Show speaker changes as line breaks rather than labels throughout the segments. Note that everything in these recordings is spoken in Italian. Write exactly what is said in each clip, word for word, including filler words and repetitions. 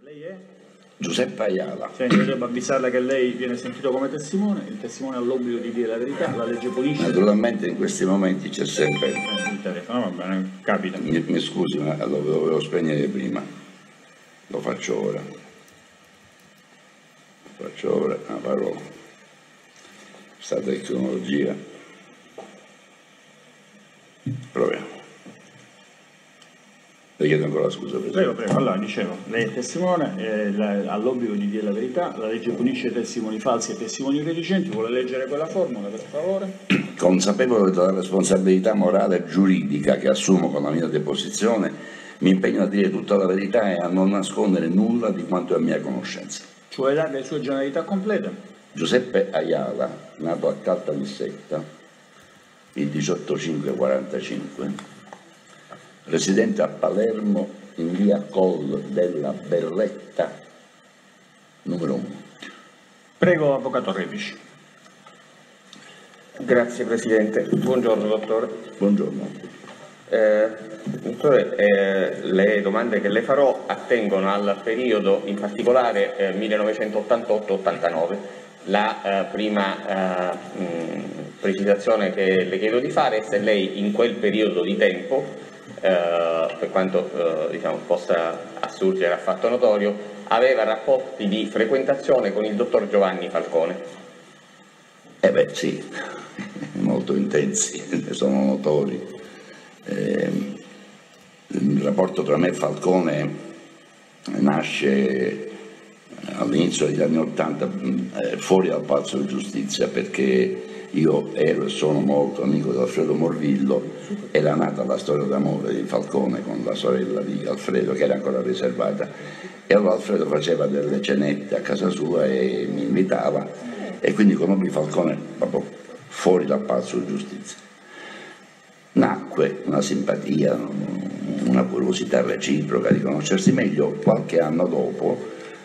Lei è?
Giuseppe Ayala.
Senti, io devo avvisarla che lei viene sentito come testimone, il testimone ha l'obbligo di dire la verità, la legge punisce.
Naturalmente in questi momenti c'è sempre...
Eh, il telefono, va bene, capita.
Mi, mi scusi, ma lo dovevo spegnere prima. Lo faccio ora. Lo faccio ora, la parola. Questa tecnologia. Proviamo. Le chiedo ancora scusa, Presidente.
Prego, prego. Allora, dicevo, lei è testimone, eh, la, ha l'obbligo di dire la verità, la legge punisce testimoni falsi e testimoni redigenti. Vuole leggere quella formula, per favore?
Consapevole della responsabilità morale e giuridica che assumo con la mia deposizione, mi impegno a dire tutta la verità e a non nascondere nulla di quanto è a mia conoscenza.
Sua età e le sue generalità complete?
Giuseppe Ayala, nato a Caltanissetta il diciotto cinque quarantacinque, residente a Palermo in via Col della Berretta, numero uno.
Prego, avvocato Repici.
Grazie Presidente. Buongiorno dottore.
Buongiorno.
Eh, dottore, eh, le domande che le farò attengono al periodo, in particolare eh, millenovecentottantotto ottantanove. La eh, prima eh, mh, precisazione che le chiedo di fare è se lei in quel periodo di tempo, eh, per quanto eh, diciamo, possa assurgere a fatto notorio, aveva rapporti di frequentazione con il dottor Giovanni Falcone.
Eh beh sì, molto intensi, ne sono notori. Eh, il rapporto tra me e Falcone nasce all'inizio degli anni Ottanta eh, fuori dal Palazzo di Giustizia, perché io ero e sono molto amico di Alfredo Morvillo. Era nata la storia d'amore di Falcone con la sorella di Alfredo, che era ancora riservata, e allora Alfredo faceva delle cenette a casa sua e mi invitava, e quindi conobbi Falcone proprio fuori dal Palazzo di Giustizia. Nacque una simpatia, una curiosità reciproca di conoscersi meglio. Qualche anno dopo,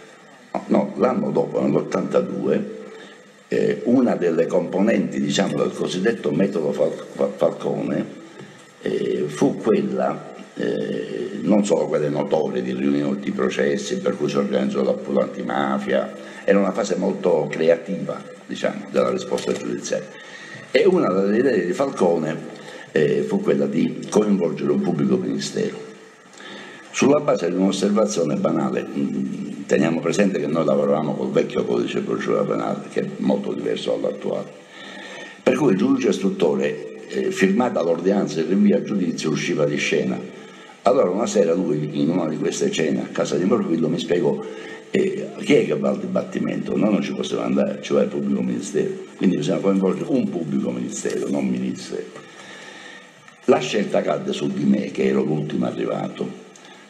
no, l'anno dopo, nell'ottantadue, eh, una delle componenti, diciamo, del cosiddetto metodo Fal- Falcone eh, fu quella, eh, non solo quelle notorie di riunioni di processi per cui si organizzò l'appunto antimafia, era una fase molto creativa, diciamo, della risposta giudiziaria, e una delle idee di Falcone eh, fu quella di coinvolgere un pubblico ministero. Sulla base di un'osservazione banale, teniamo presente che noi lavoravamo col vecchio codice di procedura penale, che è molto diverso dall'attuale, per cui il giudice istruttore, eh, firmata l'ordinanza di rinvio a giudizio, usciva di scena. Allora una sera lui, in una di queste cene a casa di Morvillo, mi spiegò: eh, chi è che va al dibattimento? Noi non ci possiamo andare, ci va il pubblico ministero, quindi bisogna coinvolgere un pubblico ministero, non ministero. La scelta cadde su di me, che ero l'ultimo arrivato,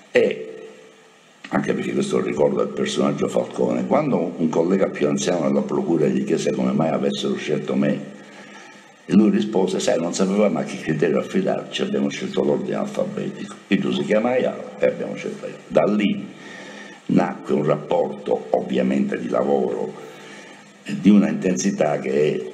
e anche perché questo ricorda il personaggio Falcone. Quando un collega più anziano della procura gli chiese come mai avessero scelto me, e lui rispose: sai, non sapevamo a che criterio affidarci, abbiamo scelto l'ordine alfabetico, il tuo si chiama Ayala e abbiamo scelto io. Da lì nacque un rapporto, ovviamente di lavoro, di una intensità che è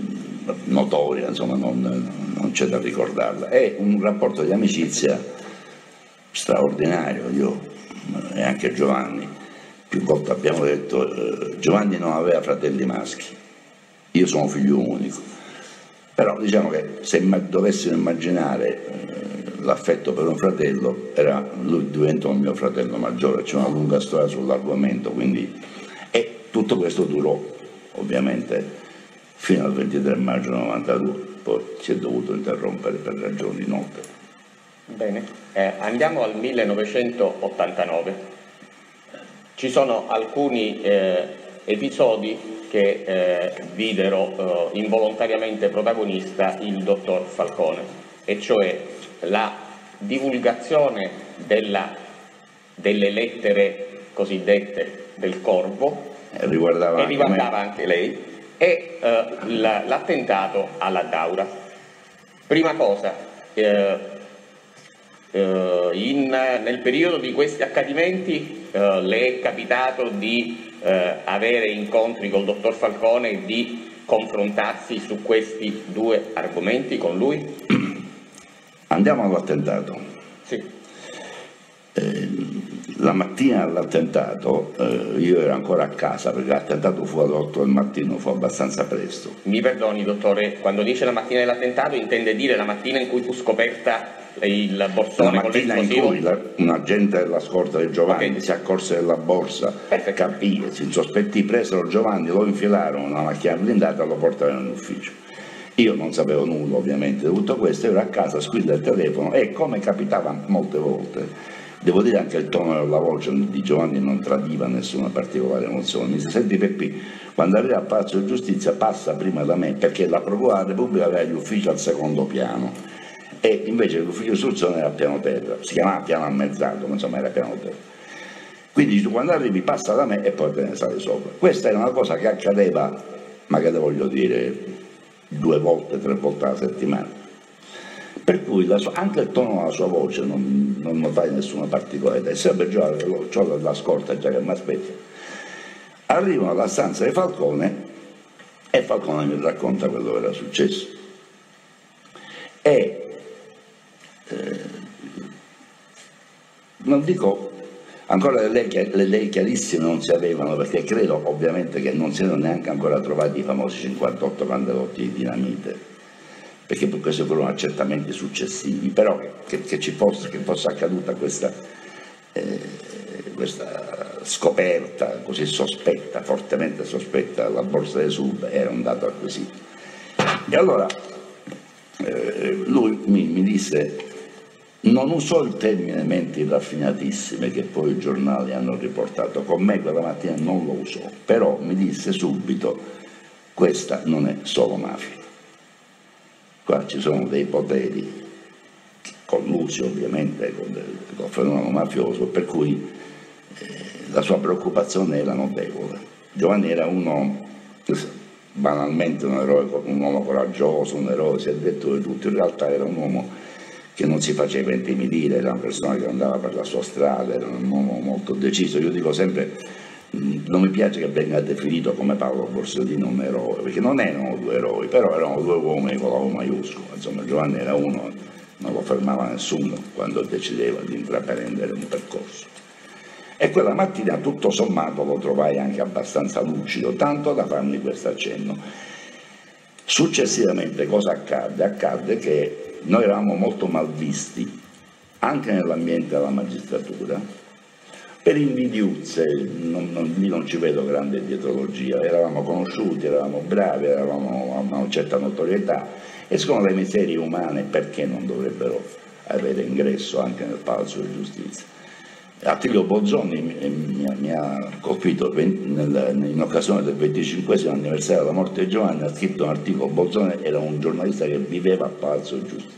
notoria, insomma, non, non c'è da ricordarla. È un rapporto di amicizia straordinario. Io e anche Giovanni più volte abbiamo detto, eh, Giovanni non aveva fratelli maschi, io sono figlio unico, però diciamo che se ma, dovessimo immaginare eh, l'affetto per un fratello, era, lui diventa un mio fratello maggiore, c'è una lunga storia sull'argomento, quindi, e tutto questo durò ovviamente fino al ventitré maggio novantadue, poi si è dovuto interrompere per ragioni note.
Bene, eh, andiamo al millenovecentottantanove. Ci sono alcuni eh, episodi che eh, videro eh, involontariamente protagonista il dottor Falcone, e cioè la divulgazione della, delle lettere cosiddette del Corvo,
e riguardava,
e riguardava anche lei, e eh, la, l'attentato alla Daura. Prima cosa, eh, In, nel periodo di questi accadimenti eh, le è capitato di eh, avere incontri col dottor Falcone e di confrontarsi su questi due argomenti con lui?
Andiamo all'attentato.
Sì.
Eh, La mattina dell'attentato eh, io ero ancora a casa perché l'attentato fu alle otto del mattino, fu abbastanza presto.
Mi perdoni dottore, quando dice la mattina dell'attentato intende dire la mattina in cui fu scoperta il borsone con l'esplosivo?
La mattina in cui la, un agente della scorta di Giovanni okay. si accorse della borsa, capì, si insospettì, presero Giovanni, lo infilarono una macchina blindata e lo portarono in ufficio. Io non sapevo nulla ovviamente di tutto questo, ero a casa, squilla il telefono e come capitava molte volte, devo dire anche il tono della voce di Giovanni non tradiva nessuna particolare emozione. Mi disse: senti Peppi, quando arriva al Palazzo di Giustizia passa prima da me, perché la Procura della Repubblica aveva gli uffici al secondo piano e invece l'ufficio di istruzione era a piano terra, si chiamava piano ammezzato, ma insomma era piano terra. Quindi tu quando arrivi passa da me e poi te ne sali sopra. Questa era una cosa che accadeva, ma che te voglio dire, due volte, tre volte alla settimana. Per cui la sua, anche il tono della sua voce non, non notai nessuna particolarità, e sempre già ho la scorta già che mi aspetta. Arrivano alla stanza di Falcone e Falcone mi racconta quello che era successo. E eh, non dico, ancora le lei, le lei chiarissime non si avevano, perché credo ovviamente che non si erano neanche ancora trovati i famosi cinquantotto candelotti di dinamite, perché questi furono accertamenti successivi, però che, che ci fosse, che fosse accaduta questa, eh, questa scoperta così sospetta, fortemente sospetta della borsa del Sud, era un dato acquisito. E allora eh, lui mi, mi disse, non usò il termine menti raffinatissime che poi i giornali hanno riportato, con me quella mattina non lo usò, però mi disse subito: questa non è solo mafia. Qua ci sono dei poteri collusi ovviamente con il fenomeno mafioso, per cui eh, la sua preoccupazione era notevole. Giovanni era uno, banalmente un eroe, un uomo coraggioso, un eroe, si è detto di tutto, in realtà era un uomo che non si faceva intimidire, era una persona che andava per la sua strada, era un uomo molto deciso. Io dico sempre, non mi piace che venga definito come Paolo Borsellino un eroe, perché non erano due eroi, però erano due uomini con la U maiuscola. Insomma, Giovanni era uno, non lo fermava nessuno quando decideva di intraprendere un percorso. E quella mattina tutto sommato lo trovai anche abbastanza lucido, tanto da farmi questo accenno. Successivamente cosa accadde? Accadde che noi eravamo molto mal visti anche nell'ambiente della magistratura, per invidiuzze, non, non, lì non ci vedo grande dietrologia, eravamo conosciuti, eravamo bravi, eravamo, avevamo una certa notorietà, e secondo le miserie umane perché non dovrebbero avere ingresso anche nel Palazzo di Giustizia? Attilio Bolzoni mi, mi, mi ha colpito nel, in occasione del venticinquesimo anniversario della morte di Giovanni, ha scritto un articolo. Bolzoni era un giornalista che viveva al Palazzo di Giustizia.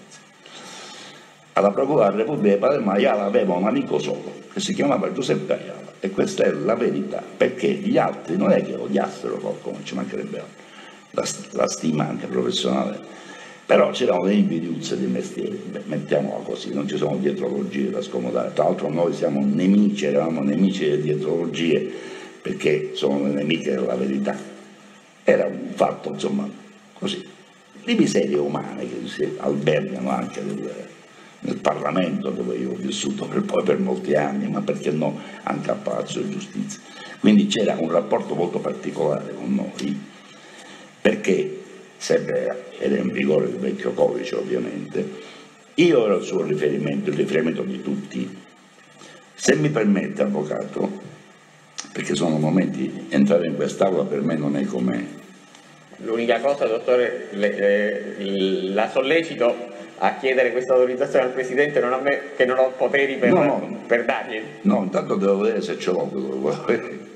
Alla Procura della Repubblica di Palermo Ayala aveva un amico solo, che si chiamava Giuseppe Ayala, e questa è la verità, perché gli altri non è che odiassero Falcone, ci mancherebbe altro, la, la stima anche professionale, però c'erano le invidiuzze di mestiere, mettiamola così, non ci sono dietrologie da scomodare. Tra l'altro noi siamo nemici, eravamo nemici delle dietrologie, perché sono le nemiche della verità. Era un fatto, insomma, così, di miserie umane che si albergano anche nel, nel Parlamento, dove io ho vissuto per poi per molti anni, ma perché no anche al Palazzo di Giustizia. Quindi c'era un rapporto molto particolare con noi, perché sempre era in vigore il vecchio codice ovviamente, io ero il suo riferimento, il riferimento di tutti. Se mi permette, avvocato, perché sono momenti, entrare in quest'aula per me non è come...
L'unica cosa, dottore, le, eh, la sollecito a chiedere questa autorizzazione al Presidente, non a me, che non ho poteri per,
no, no,
per dargli.
No, intanto devo vedere se ce l'ho.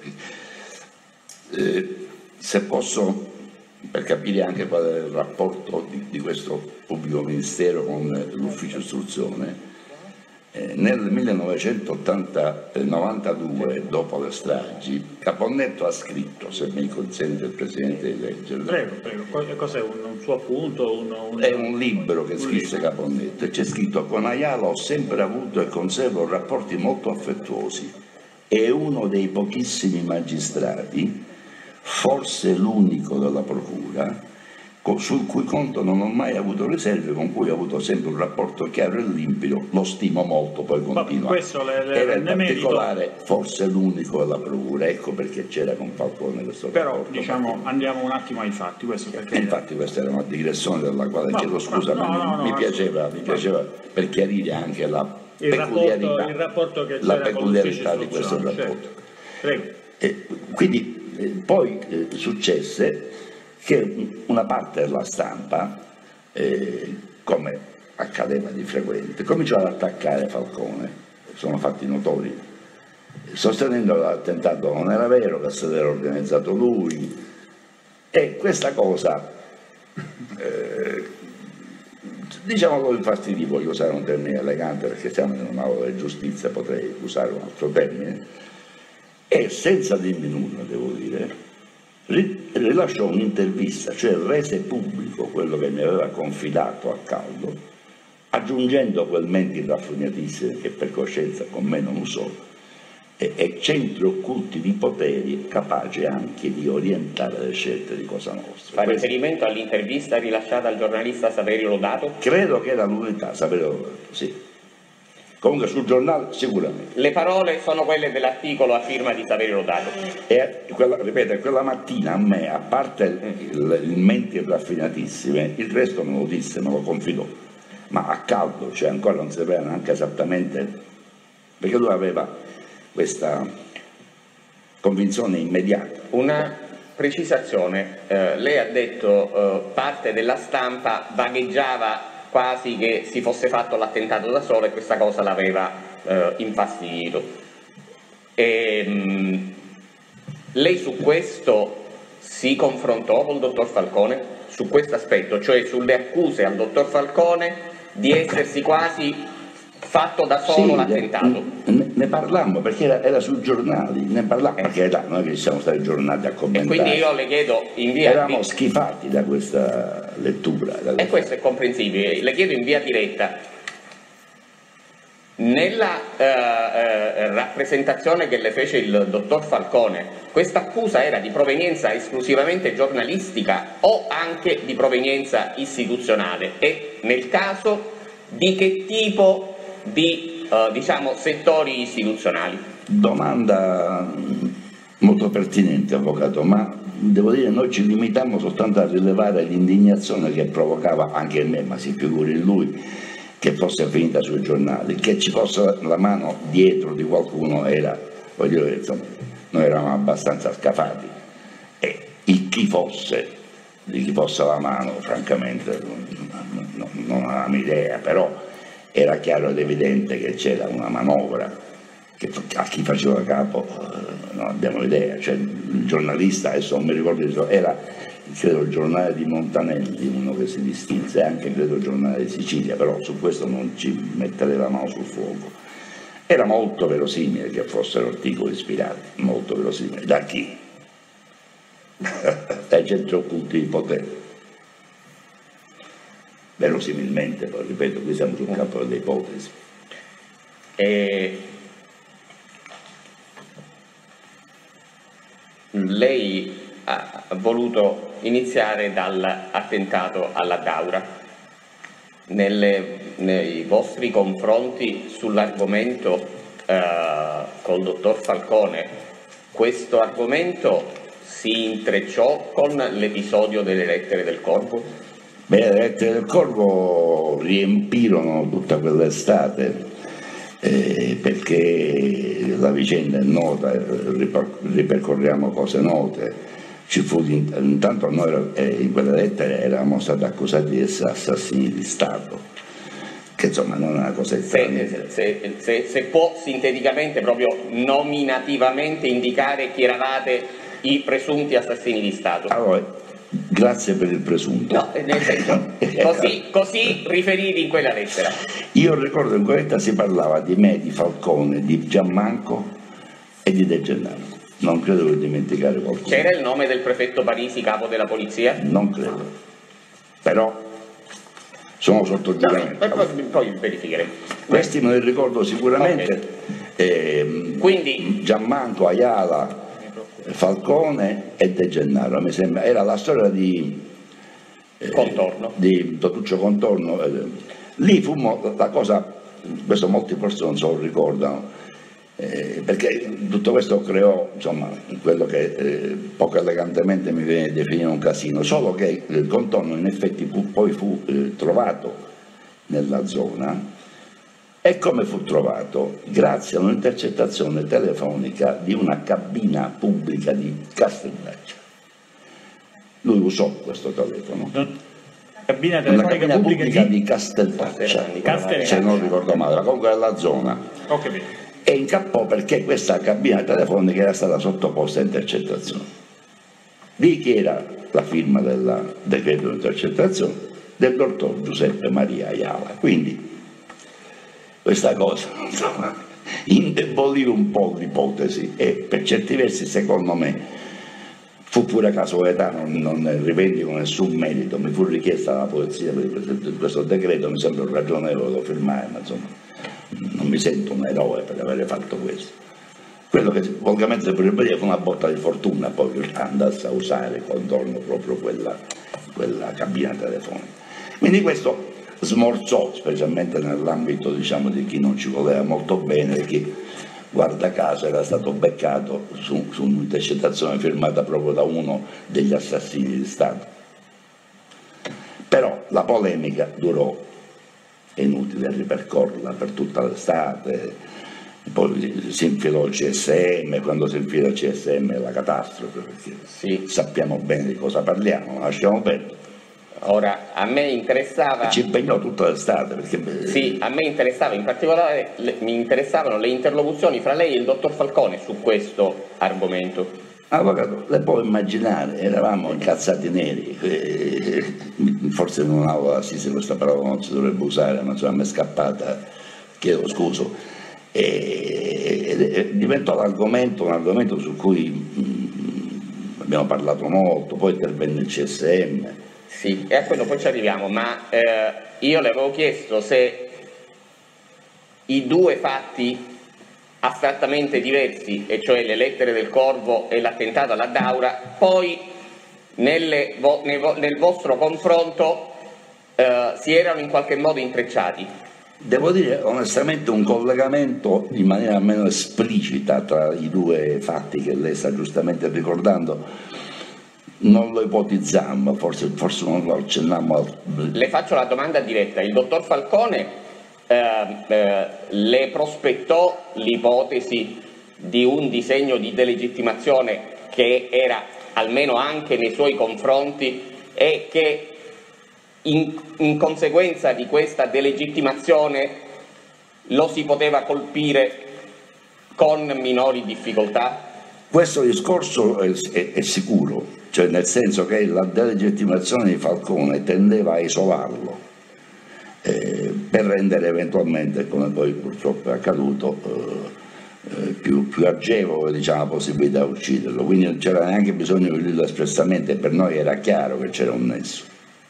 Eh, se posso, per capire anche qual è il rapporto di, di questo pubblico ministero con l'ufficio istruzione, eh, nel millenovecentonovantadue, dopo le stragi, Caponnetto ha scritto, se mi consente il Presidente di leggerlo.
Prego, prego. Cos'è, un, un suo appunto? Un, un...
È un libro che scrisse Caponnetto e c'è scritto: con Ayala ho sempre avuto e conservo rapporti molto affettuosi. È uno dei pochissimi magistrati, forse l'unico della Procura, sul cui conto non ho mai avuto riserve, con cui ho avuto sempre un rapporto chiaro e limpido, lo stimo molto, poi continua.
Questo le, le
Era in particolare
merito.
forse l'unico della procura, ecco perché c'era con Falcone questo
Però
rapporto.
diciamo, andiamo un attimo ai fatti. Questo perché...
E infatti questa era una digressione della quale
no,
chiedo scusa,
no,
ma
no, no,
mi,
no,
piaceva, mi piaceva per chiarire anche la
il
peculiarità,
rapporto, il rapporto che
la
c'era con
peculiarità
l'ufficio
di questo
istruzionale,
rapporto.
certo. Prego.
E quindi eh, poi eh, successe che una parte della stampa, eh, come accadeva di frequente, cominciò ad attaccare Falcone, sono fatti notori, sostenendo che l'attentato non era vero, che se l'era organizzato lui, e questa cosa, eh, diciamo, lo infastidiva, voglio usare un termine elegante perché siamo in un'aula di giustizia, potrei usare un altro termine, e senza dirmi nulla, devo dire, rilasciò un'intervista, cioè rese pubblico quello che mi aveva confidato a caldo, aggiungendo quel menti raffinatissimi che per coscienza con me non usò, e, e centri occulti di poteri capaci anche di orientare le scelte di Cosa Nostra.
Fa riferimento all'intervista rilasciata al giornalista Saverio Lodato?
Credo che era l'unità, Saverio Lodato, sì. Comunque sul giornale sicuramente.
Le parole sono quelle dell'articolo a firma di Saverio Lodato.
E quella, ripeto, quella mattina a me, a parte il, il menti raffinatissime, il resto me lo disse, me lo confidò, ma a caldo, cioè ancora non si sapeva neanche esattamente, perché lui aveva questa convinzione immediata.
Una precisazione, eh, lei ha detto eh, parte della stampa vagheggiava quasi che si fosse fatto l'attentato da solo e questa cosa l'aveva eh, infastidito. E, mh, lei su questo si confrontò col dottor Falcone? Su questo aspetto, cioè sulle accuse al dottor Falcone di essersi quasi fatto da solo
sì,
l'attentato?
Ne, ne parlammo perché era, era sui giornali, ne parlammo, eh. perché là, noi che siamo stati giornati a commentare.
E quindi io le chiedo in via...
Eravamo schifati da questa lettura. Da questa...
E questo è comprensibile. Le chiedo in via diretta, nella eh, eh, rappresentazione che le fece il dottor Falcone, questa accusa era di provenienza esclusivamente giornalistica o anche di provenienza istituzionale? E nel caso di che tipo di eh, diciamo, settori istituzionali?
Domanda molto pertinente, avvocato, ma devo dire noi ci limitammo soltanto a rilevare l'indignazione che provocava anche in me, ma si figuri in lui, che fosse finita sui giornali, che ci fosse la mano dietro di qualcuno era, voglio dire, insomma, noi eravamo abbastanza scafati, e il chi fosse, di chi fosse la mano, francamente non, non, non avevamo idea, però era chiaro ed evidente che c'era una manovra che a chi faceva capo eh, non abbiamo idea, cioè il giornalista, adesso non mi ricordo, era credo il giornale di Montanelli, uno che si distinse, anche credo il giornale di Sicilia, però su questo non ci metterei la mano sul fuoco. Era molto verosimile che fossero articoli ispirati, molto verosimile. Da chi? Dai centri occulti di potere. Verosimilmente, poi ripeto, qui siamo sul campo delle ipotesi.
E... lei ha voluto iniziare dall'attentato alla Daura. Nelle, nei vostri confronti sull'argomento eh, col dottor Falcone, questo argomento si intrecciò con l'episodio delle lettere del Corvo?
Beh, le lettere del Corvo riempirono tutta quell'estate, eh, perché la vicenda è nota, ripercorriamo cose note. Ci fu, intanto noi eh, in quelle lettere eravamo stati accusati di essere assassini di Stato, che insomma non è una cosa strana.
Se, se, se, se può sinteticamente, proprio nominativamente, indicare chi eravate i presunti assassini di Stato.
Allora, grazie per il presunto.
No, nel senso, così, così riferiti in quella lettera.
Io ricordo in quella lettera si parlava di me, di Falcone, di Giammanco e di De Gennaro. Non credo di dimenticare qualcuno.
C'era il nome del prefetto Parisi, capo della polizia?
Non credo. Però sono sotto giuramento.
No, poi, poi verificheremo.
Questi me li ricordo sicuramente.
Okay.
Eh,
Quindi
Giammanco, Ayala, Falcone e De Gennaro, mi sembra. Era la storia di eh,
Contorno.
di Totuccio Contorno. Eh, lì fummo la cosa, questo molti forse non se lo ricordano, eh, perché tutto questo creò insomma quello che eh, poco elegantemente mi viene definire un casino, solo che il Contorno in effetti fu, poi fu eh, trovato nella zona. E come fu trovato? Grazie a un'intercettazione telefonica di una cabina pubblica di Castelbaccia. Lui usò questo telefono.
Cabina
Una
telefonica
cabina
pubblica,
pubblica
di...
di Castelbaccia,
Castelbaccia.
se non ricordo male, ma comunque della zona.
Ho capito.
E incappò perché questa cabina telefonica era stata sottoposta a intercettazione. Di chi era la firma del decreto di intercettazione? Del dottor Giuseppe Maria Ayala. Quindi questa cosa insomma, indebolì un po' l'ipotesi e per certi versi secondo me fu pure casualità, non, non rivendico nessun merito, mi fu richiesta dalla polizia per questo decreto, mi sembra ragionevole lo firmare, ma insomma non mi sento un eroe per aver fatto questo. Quello che volgarmente si potrebbe dire fu una botta di fortuna poi che andasse a usare Contorno proprio quella, quella cabina telefonica. Quindi questo smorzò, specialmente nell'ambito diciamo, di chi non ci voleva molto bene, e chi guarda caso era stato beccato su, su un'intercettazione firmata proprio da uno degli assassini di Stato. Però la polemica durò, è inutile ripercorrerla per tutta l'estate, poi si infilò il C S M, quando si infila il C S M è la catastrofe, perché
Sì.
sappiamo bene di cosa parliamo, lasciamo perdere.
Ora, a me interessava...
Ci impegnò tutta l'estate perché...
Sì, a me interessava, in particolare le, mi interessavano le interlocuzioni fra lei e il dottor Falcone su questo argomento.
Avvocato, lei può immaginare, eravamo incazzati neri, eh, forse in un'aula assise questa parola non si dovrebbe usare, ma insomma mi è scappata, chiedo scuso, e, e, e diventò l'argomento, un argomento su cui mh, abbiamo parlato molto, poi intervenne il C S M.
Sì, e a quello poi ci arriviamo, ma eh, io le avevo chiesto se i due fatti astrattamente diversi, e cioè le lettere del Corvo e l'attentato alla Daura, poi nelle vo nel, vo nel vostro confronto eh, si erano in qualche modo intrecciati.
Devo dire onestamente un collegamento in maniera almeno esplicita tra i due fatti che lei sta giustamente ricordando non lo ipotizzammo, forse, forse non lo accennammo. Al...
Le faccio la domanda diretta, il dottor Falcone eh, eh, le prospettò l'ipotesi di un disegno di delegittimazione che era almeno anche nei suoi confronti e che in, in conseguenza di questa delegittimazione lo si poteva colpire con minori difficoltà?
Questo discorso è, è, è sicuro, cioè nel senso che la delegittimazione di Falcone tendeva a isolarlo eh, per rendere eventualmente, come poi purtroppo è accaduto, eh, eh, più, più agevole diciamo, la possibilità di ucciderlo, quindi non c'era neanche bisogno di dirlo espressamente, per noi era chiaro che c'era un nesso.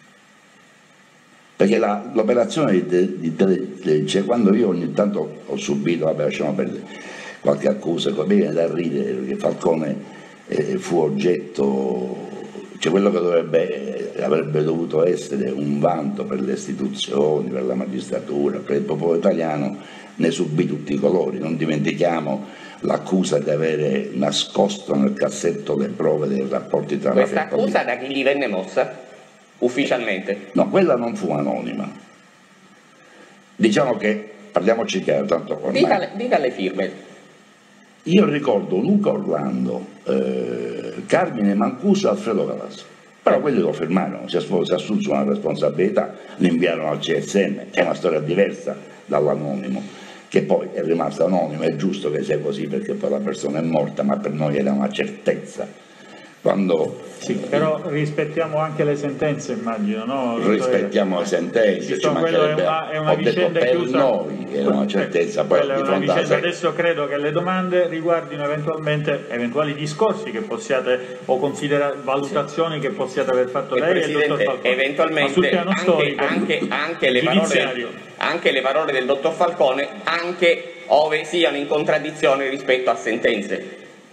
Perché l'operazione di, di, di, di cioè, quando io ogni tanto ho subito, vabbè lasciamo perdere, qualche accusa, mi viene da ridere perché Falcone eh, fu oggetto, cioè quello che dovrebbe, avrebbe dovuto essere un vanto per le istituzioni, per la magistratura, per il popolo italiano, ne subì tutti i colori. Non dimentichiamo l'accusa di avere nascosto nel cassetto le prove dei rapporti tra
questa
mafia e
accusa da chi gli venne mossa? Ufficialmente?
No, quella non fu anonima. Diciamo che, parliamoci chiaro, tanto ormai...
Dica le, dica le firme.
Io ricordo Luca Orlando, eh, Carmine Mancuso e Alfredo Galasso. Però quelli lo firmarono, si, si assunsero una responsabilità, li inviarono al C S M, è una storia diversa dall'anonimo, che poi è rimasto anonimo, è giusto che sia così perché poi la persona è morta, ma per noi era una certezza. Quando,
sì, però rispettiamo anche le sentenze, immagino, no?
Rispettiamo le sentenze, ci mancherebbe,
è una, è una
ho detto
vicenda
per
chiusa.
noi era una certezza, poi
Quella
di
è una
fronte
vicenda.
a...
Adesso credo che le domande riguardino eventualmente eventuali discorsi che possiate o considera valutazioni sì. che possiate aver fatto
e
lei
Presidente,
e il dottor Falcone.
eventualmente
sul piano
anche,
storico,
anche, anche, le parole, anche le parole del dottor Falcone, anche ove siano in contraddizione rispetto a sentenze.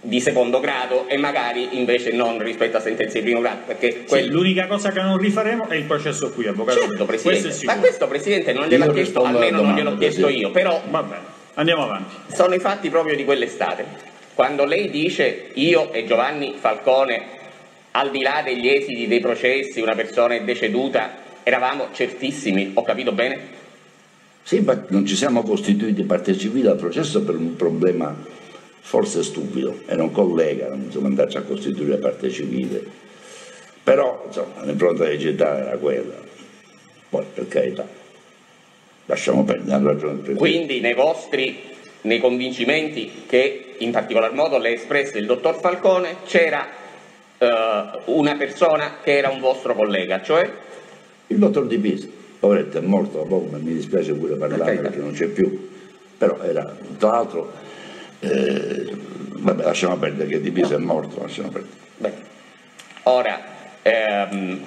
di secondo grado e magari invece non rispetto a sentenze di primo grado, perché quel...
sì, l'unica cosa che non rifaremo è il processo qui, avvocato.
Certo, Presidente,
questo
ma questo Presidente non gliel'ha chiesto, almeno non gliel'ho chiesto io, però
va bene, andiamo avanti.
Sono i fatti proprio di quell'estate, quando lei dice io e Giovanni Falcone, al di là degli esiti dei processi, una persona è deceduta, eravamo certissimi, ho capito bene?
Sì, ma non ci siamo costituiti parte civile al processo per un problema forse stupido, era un collega, non bisogna andarci a costituire parte civile, però insomma l'impronta digitale era quella, poi per carità, lasciamo perdere, hanno ragione il Presidente.
Quindi nei vostri, nei convincimenti che in particolar modo le ha espresso il dottor Falcone, c'era eh, una persona che era un vostro collega, cioè?
Il dottor Di Pisa, poveretto, è morto da poco, ma mi dispiace pure parlare perché non c'è più, però era, tra l'altro, Eh, vabbè, lasciamo perdere che Di Pisa è morto, lasciamo perdere.
Beh, ora, ehm,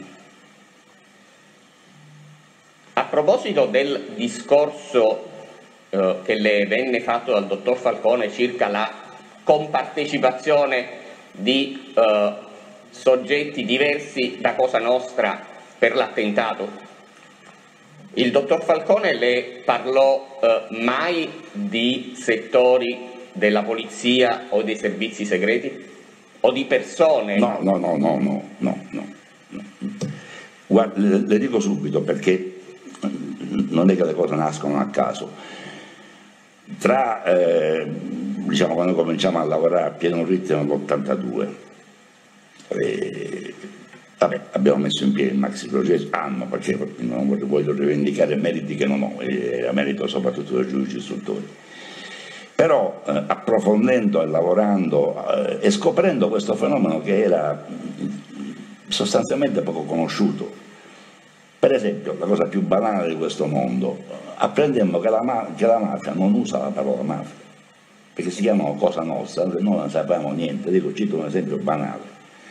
a proposito del discorso eh, che le venne fatto dal dottor Falcone circa la compartecipazione di eh, soggetti diversi da Cosa Nostra per l'attentato, il dottor Falcone le parlò eh, mai di settori della polizia o dei servizi segreti? O di persone?
No, no, no, no, no, no, no. Guarda, le, le dico subito perché non è che le cose nascono a caso. Tra, eh, diciamo, quando cominciamo a lavorare a pieno ritmo nell'ottantadue, eh, vabbè, abbiamo messo in piedi il maxi processo, hanno, perché non voglio rivendicare meriti che non ho, era merito soprattutto dei giudici istruttori. Però eh, approfondendo e lavorando eh, e scoprendo questo fenomeno che era sostanzialmente poco conosciuto, per esempio la cosa più banale di questo mondo, apprendemmo che la, ma che la mafia non usa la parola mafia, perché si chiamano Cosa Nostra, noi non sapevamo niente, dico, cito un esempio banale.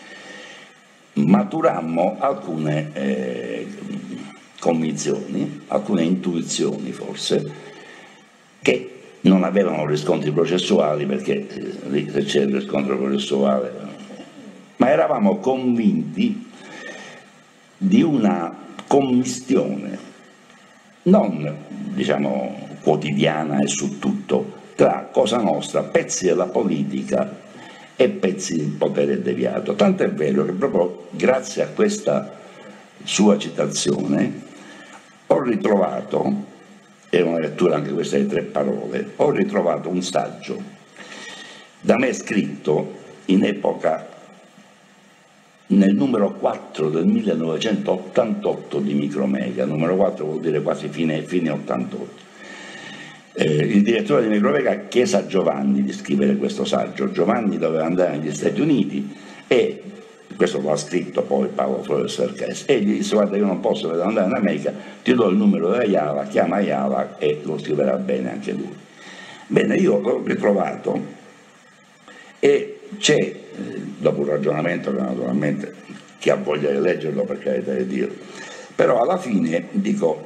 Maturammo alcune eh, convinzioni, alcune intuizioni forse, che non avevano riscontri processuali, perché lì se c'è il riscontro processuale, ma eravamo convinti di una commistione, non diciamo quotidiana e su tutto, tra Cosa Nostra, pezzi della politica e pezzi di potere deviato. Tanto è vero che proprio grazie a questa sua citazione ho ritrovato, è una lettura anche questa di tre parole, ho ritrovato un saggio da me scritto in epoca, nel numero quattro del millenovecentottantotto di Micromega, numero quattro vuol dire quasi fine, fine ottantotto. Eh, il direttore di Micromega chiese a Giovanni di scrivere questo saggio. Giovanni doveva andare negli Stati Uniti e, questo lo ha scritto poi Paolo Flores Cerques, e gli disse: guarda, io non posso andare in America, ti do il numero di Ayala, chiama Ayala e lo scriverà bene anche lui. Bene, io l'ho ritrovato e c'è, dopo un ragionamento che naturalmente chi ha voglia di leggerlo, per carità di Dio, però alla fine dico,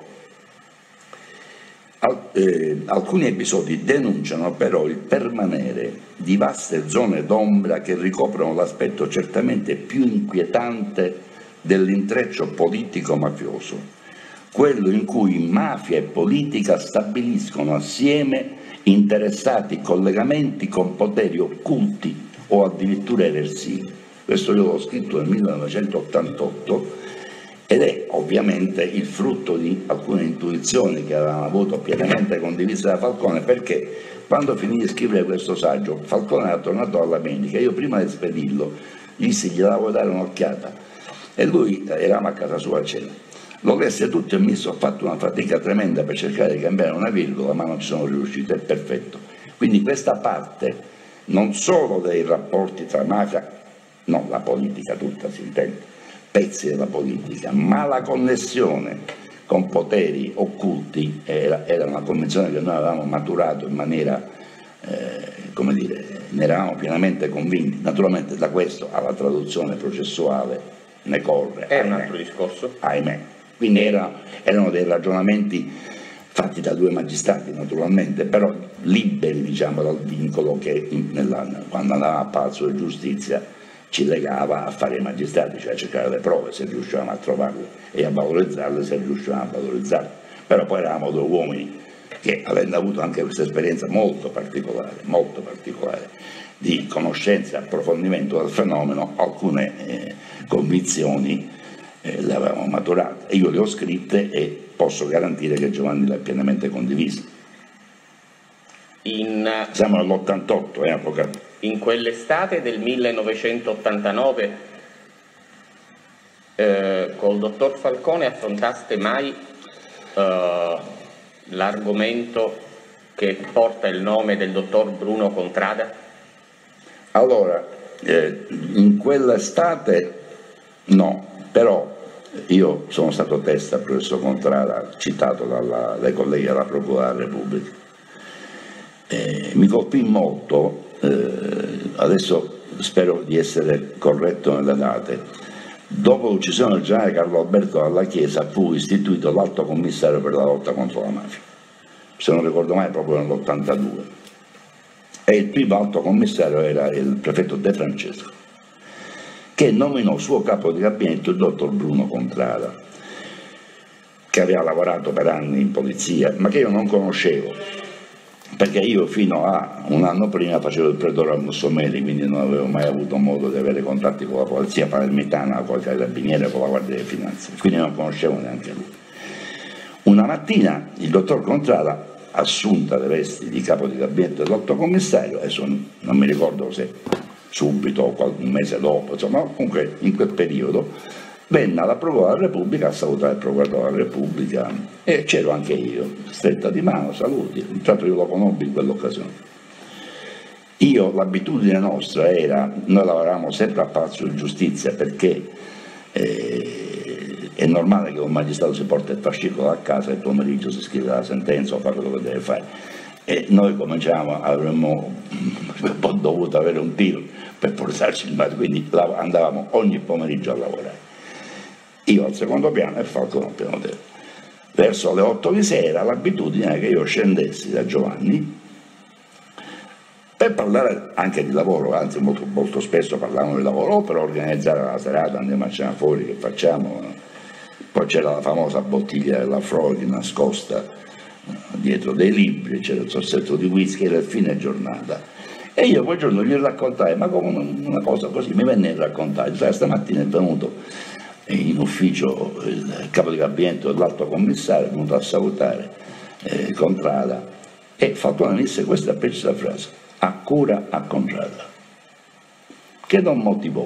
al, eh, alcuni episodi denunciano però il permanere di vaste zone d'ombra che ricoprono l'aspetto certamente più inquietante dell'intreccio politico-mafioso, quello in cui mafia e politica stabiliscono assieme interessati collegamenti con poteri occulti o addirittura eversivi. Questo io l'ho scritto nel millenovecentottantotto ed è ovviamente il frutto di alcune intuizioni che avevamo avuto pienamente condivise da Falcone, perché quando finì di scrivere questo saggio Falcone era tornato all'America, io prima di spedirlo gli dissi gli devo dare un'occhiata e lui, eravamo a casa sua a cena, lo lesse tutto e mi ho fatto una fatica tremenda per cercare di cambiare una virgola, ma non ci sono riuscito, è perfetto. Quindi questa parte non solo dei rapporti tra mafia, no, la politica tutta si intende, pezzi della politica, ma la connessione con poteri occulti era, era una convinzione che noi avevamo maturato in maniera, eh, come dire, ne eravamo pienamente convinti. Naturalmente da questo alla traduzione processuale ne corre.
È un altro discorso.
Ahimè. Quindi era, erano dei ragionamenti fatti da due magistrati naturalmente, però liberi diciamo dal vincolo che nella, quando andavamo a Palazzo di Giustizia ci legava a fare i magistrati, cioè a cercare le prove se riuscivamo a trovarle e a valorizzarle se riuscivamo a valorizzarle. Però poi eravamo due uomini che, avendo avuto anche questa esperienza molto particolare, molto particolare, di conoscenza e approfondimento del fenomeno, alcune eh, convinzioni eh, le avevamo maturate. Io le ho scritte e posso garantire che Giovanni le ha pienamente condivise.
In,
Siamo nell'ottantotto, eh, avvocato.
In quell'estate del millenovecentottantanove eh, col dottor Falcone affrontaste mai eh, l'argomento che porta il nome del dottor Bruno Contrada?
Allora, eh, in quell'estate no, però io sono stato testa al professor Contrada, citato dalla, dai colleghi della Procura della Repubblica. Eh, mi colpì molto, eh, adesso spero di essere corretto nelle date, dopo l'uccisione del generale Carlo Alberto dalla Chiesa fu istituito l'Alto Commissario per la lotta contro la mafia, se non ricordo mai proprio nell'ottantadue. E il primo alto commissario era il prefetto De Francesco, che nominò suo capo di gabinetto il dottor Bruno Contrada, che aveva lavorato per anni in polizia, ma che io non conoscevo, perché io fino a un anno prima facevo il pretore a Mussomeri, quindi non avevo mai avuto modo di avere contatti con la polizia palermitana, con i carabinieri, con la Guardia di Finanza, quindi non conoscevo neanche lui. Una mattina il dottor Contrada, assunta le vesti di capo di gabinetto dell'alto commissario, adesso non mi ricordo se subito o un mese dopo, insomma comunque in quel periodo, venne alla Procura della Repubblica a salutare il Procuratore della Repubblica e c'ero anche io, stretta di mano, saluti, intanto io lo conobbi in quell'occasione. Io, l'abitudine nostra era, noi lavoravamo sempre a Palazzo di Giustizia perché eh, è normale che un magistrato si porta il fascicolo a casa e il pomeriggio si scrive la sentenza o fa quello che deve fare. E noi cominciamo, avremmo un po' dovuto avere un tiro per portarci il mare, quindi andavamo ogni pomeriggio a lavorare. Io al secondo piano e Falcone al piano terra. Verso le otto di sera l'abitudine è che io scendessi da Giovanni per parlare anche di lavoro, anzi molto, molto spesso parlavamo di lavoro, o per organizzare la serata, andiamo a cena fuori, che facciamo. Poi c'era la famosa bottiglia della Freud nascosta dietro dei libri, c'era il sossetto di whisky, era il fine giornata. E io quel giorno gli raccontai, ma come una cosa così, mi venne a raccontare, cioè, stamattina è venuto in ufficio il capo di gabinetto dell'alto commissario, è venuto a salutare eh, Contrada, e Falcone disse questa precisa frase: a cura a Contrada, che non motivò.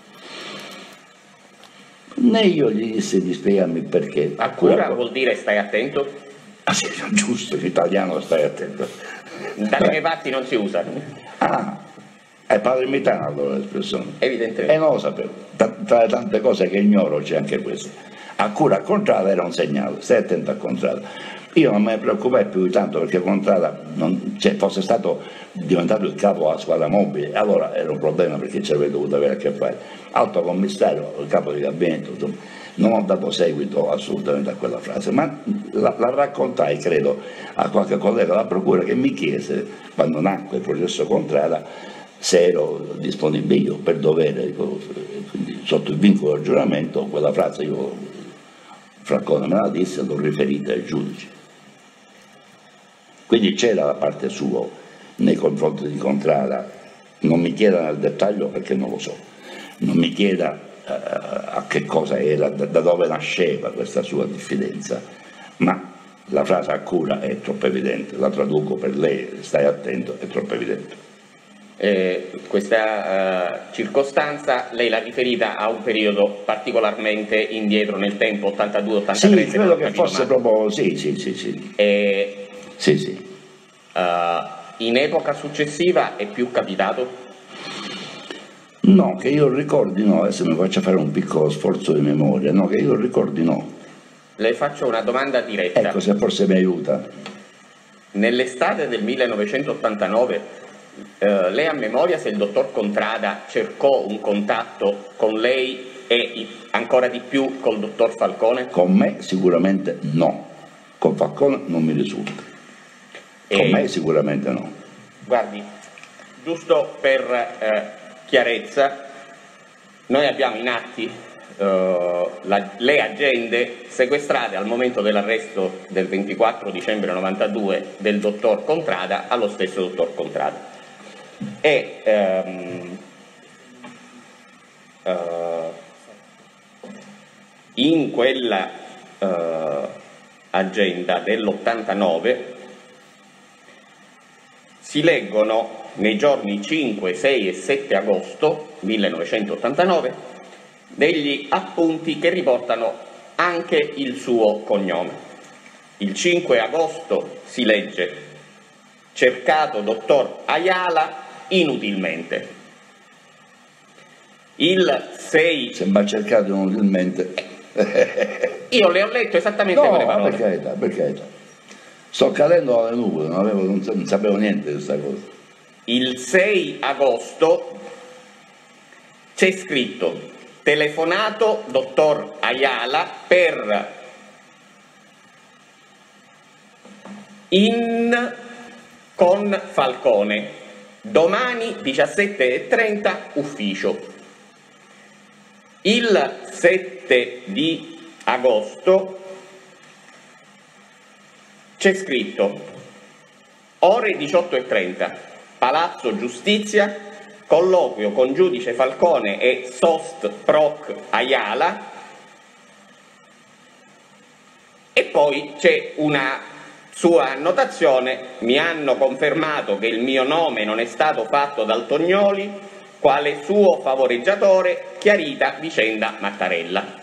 Né io gli disse di spiegarmi perché.
A cura vuol dire stai attento?
Ah sì, giusto, in italiano stai attento.
Dalle mie parti non si usa.
Ah, è palermitana allora l'espressione.
Evidentemente.
E non lo sapevo. Tra, tra le tante cose che ignoro c'è anche questa. A cura a Contrada era un segnale, stai attento a Contrada. Io non me ne preoccupai più di tanto perché Contrada non, cioè, fosse stato diventato il capo della squadra mobile, allora era un problema perché ci avrei dovuto avere a che fare. Alto commissario, il capo di gabinetto, insomma, non ho dato seguito assolutamente a quella frase, ma la, la raccontai, credo, a qualche collega della procura che mi chiese, quando nacque il processo Contrada, se ero disponibile io per dovere, quindi, sotto il vincolo del giuramento, quella frase io, Falcone me la disse e l'ho riferita ai giudici. Quindi c'era la parte sua nei confronti di Contrada, non mi chieda nel dettaglio perché non lo so, non mi chieda uh, a che cosa era, da, da dove nasceva questa sua diffidenza, ma la frase a cura è troppo evidente, la traduco per lei, stai attento, è troppo evidente.
Eh, questa uh, circostanza lei l'ha riferita a un periodo particolarmente indietro nel tempo, ottantadue ottantatré?
Sì, credo che fosse proprio, sì, sì, sì, sì.
E,
sì, sì.
Uh, in epoca successiva è più capitato?
No, che io ricordi no, adesso mi faccio fare un piccolo sforzo di memoria, no, che io ricordi no.
Le faccio una domanda diretta.
Ecco, se forse mi aiuta.
Nell'estate del millenovecentottantanove eh, lei ha memoria se il dottor Contrada cercò un contatto con lei e ancora di più col dottor Falcone?
Con me sicuramente no. Con Falcone non mi risulta. Con
E,
me sicuramente no.
Guardi, giusto per eh, chiarezza, noi abbiamo in atti eh, la, le agende sequestrate al momento dell'arresto del ventiquattro dicembre novantadue del dottor Contrada allo stesso dottor Contrada. E ehm, eh, in quella eh, agenda dell'ottantanove si leggono nei giorni cinque, sei e sette agosto millenovecentottantanove degli appunti che riportano anche il suo cognome. Il cinque agosto si legge: cercato dottor Ayala inutilmente. Il sei...
Sembra cercato inutilmente.
Io le ho letto esattamente
No,
quelle parole.
per carità, per carità. Sto cadendo dalle nuvole, non, avevo, non, non sapevo niente di questa cosa.
Il sei agosto c'è scritto: telefonato dottor Ayala per in con Falcone, domani diciassette e trenta ufficio. Il sette di agosto c'è scritto: ore diciotto e trenta, Palazzo Giustizia, colloquio con giudice Falcone e Sost Proc Ayala. E poi c'è una sua annotazione: mi hanno confermato che il mio nome non è stato fatto dal Tognoli, quale suo favoreggiatore, chiarita vicenda Mattarella.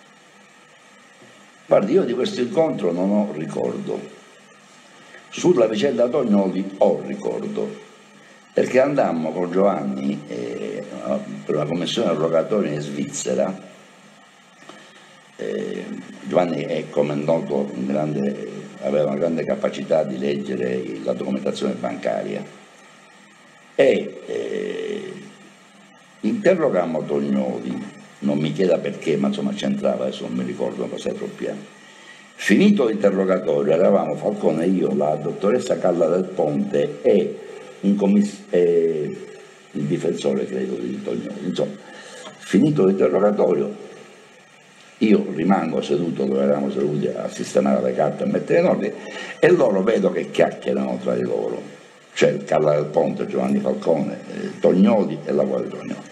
Guardi, io di questo incontro non ho ricordo. Sulla vicenda Tognoli ho ricordo, perché andammo con Giovanni eh, per una commissione rogatoria in Svizzera. Eh, Giovanni è, come è noto, un grande, aveva una grande capacità di leggere la documentazione bancaria e eh, interrogammo Tognoli, non mi chieda perché, ma insomma c'entrava, adesso non mi ricordo, passai troppi anni. Finito l'interrogatorio, eravamo Falcone e io, la dottoressa Calla del Ponte e un commiss- eh, il difensore, credo, di Tognoli. Insomma, finito l'interrogatorio, io rimango seduto dove eravamo seduti a sistemare le carte, a mettere in ordine, e loro vedo che chiacchierano tra di loro. Cioè Calla del Ponte, Giovanni Falcone, eh, Tognoli e la quale Tognoli.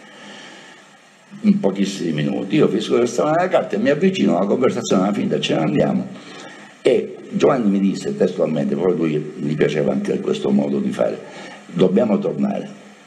In pochissimi minuti io finisco di sistemare le carte, mi avvicino alla conversazione, alla fine ce ne andiamo, e Giovanni mi disse testualmente, poi lui gli piaceva anche questo modo di fare: dobbiamo tornare.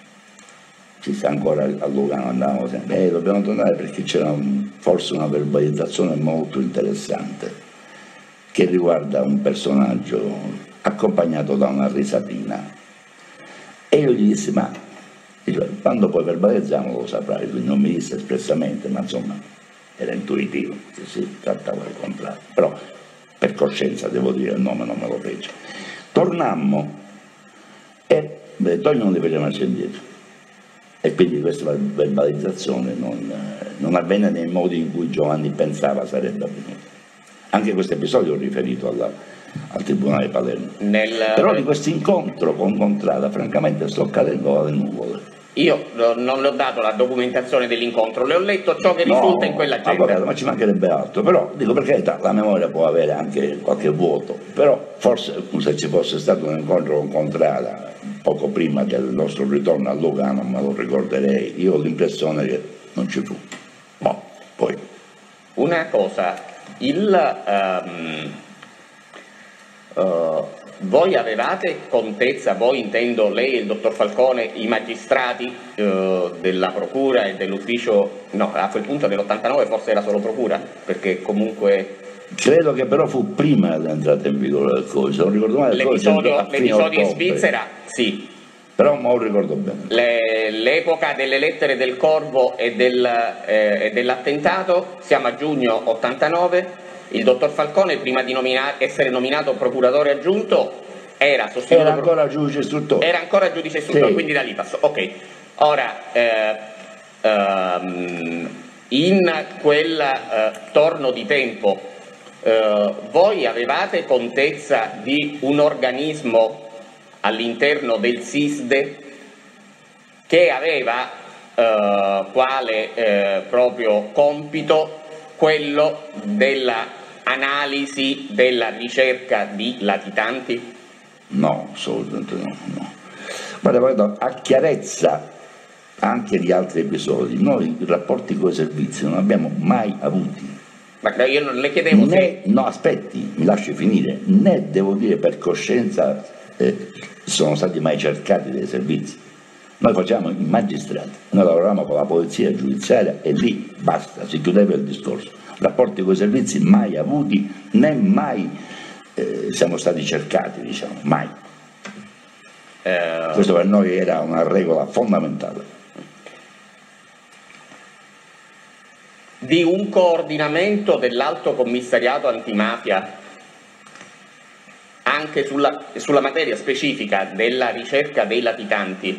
Si sta ancora a Lugano, andavamo sempre, eh, dobbiamo tornare perché c'era un, forse una verbalizzazione molto interessante che riguarda un personaggio accompagnato da una risatina. E io gli dissi: ma dice, quando poi verbalizziamo lo saprai. Lui non mi disse espressamente, ma insomma era intuitivo che si trattava del contrario, però per coscienza devo dire il nome non me lo fece. Tornammo e Toglio non li faceva marcia indietro, e quindi questa verbalizzazione non, non avvenne nei modi in cui Giovanni pensava sarebbe avvenuto. Anche questo episodio ho riferito alla, al Tribunale di Palermo.
Nel...
Però di questo incontro con Contrada francamente sto cadendo dalle nuvole.
Io non le ho dato la documentazione dell'incontro, le ho letto ciò che risulta
no,
in quella agenda.
Avvocato, ma ci mancherebbe altro, però dico, per carità, la memoria può avere anche qualche vuoto, però forse se ci fosse stato un incontro con Contrada poco prima del nostro ritorno a Lugano me lo ricorderei. Io ho l'impressione che non ci fu. No, poi.
Una cosa, il um, uh, voi avevate contezza, voi intendo lei e il dottor Falcone, i magistrati uh, della procura e dell'ufficio, no, a quel punto dell'ottantanove forse era solo procura, perché comunque...
Credo che però fu prima dell'entrata in vigore del codice, non ricordo male.
L'episodio, l'episodio in Svizzera, sì.
Però non lo ricordo bene.
Le, l'epoca delle lettere del Corvo e, del, eh, e dell'attentato, siamo a giugno ottantanove, il dottor Falcone prima di nomina- essere nominato procuratore aggiunto era sostituto...
Era ancora giudice istruttore.
Era ancora giudice istruttore,
sì.
Quindi da lì passò. Ok, ora eh, ehm, in quel eh, torno di tempo eh, voi avevate contezza di un organismo all'interno del SISDE che aveva eh, quale eh, proprio compito quello dell'analisi della ricerca di latitanti?
No, assolutamente no, no. Guarda, guarda, a chiarezza anche di altri episodi, noi i rapporti con i servizi non abbiamo mai avuti.
Ma io non le chiedevo
né,
se...
No, aspetti, mi lasci finire, né devo dire per coscienza eh, sono stati mai cercati dei servizi. Noi facciamo i magistrati, noi lavoriamo con la polizia giudiziaria e lì basta, si chiudeva il discorso. Rapporti con i servizi mai avuti, né mai eh, siamo stati cercati, diciamo, mai.
Eh...
Questo per noi era una regola fondamentale.
Di un coordinamento dell'Alto Commissariato Antimafia anche sulla, sulla materia specifica della ricerca dei latitanti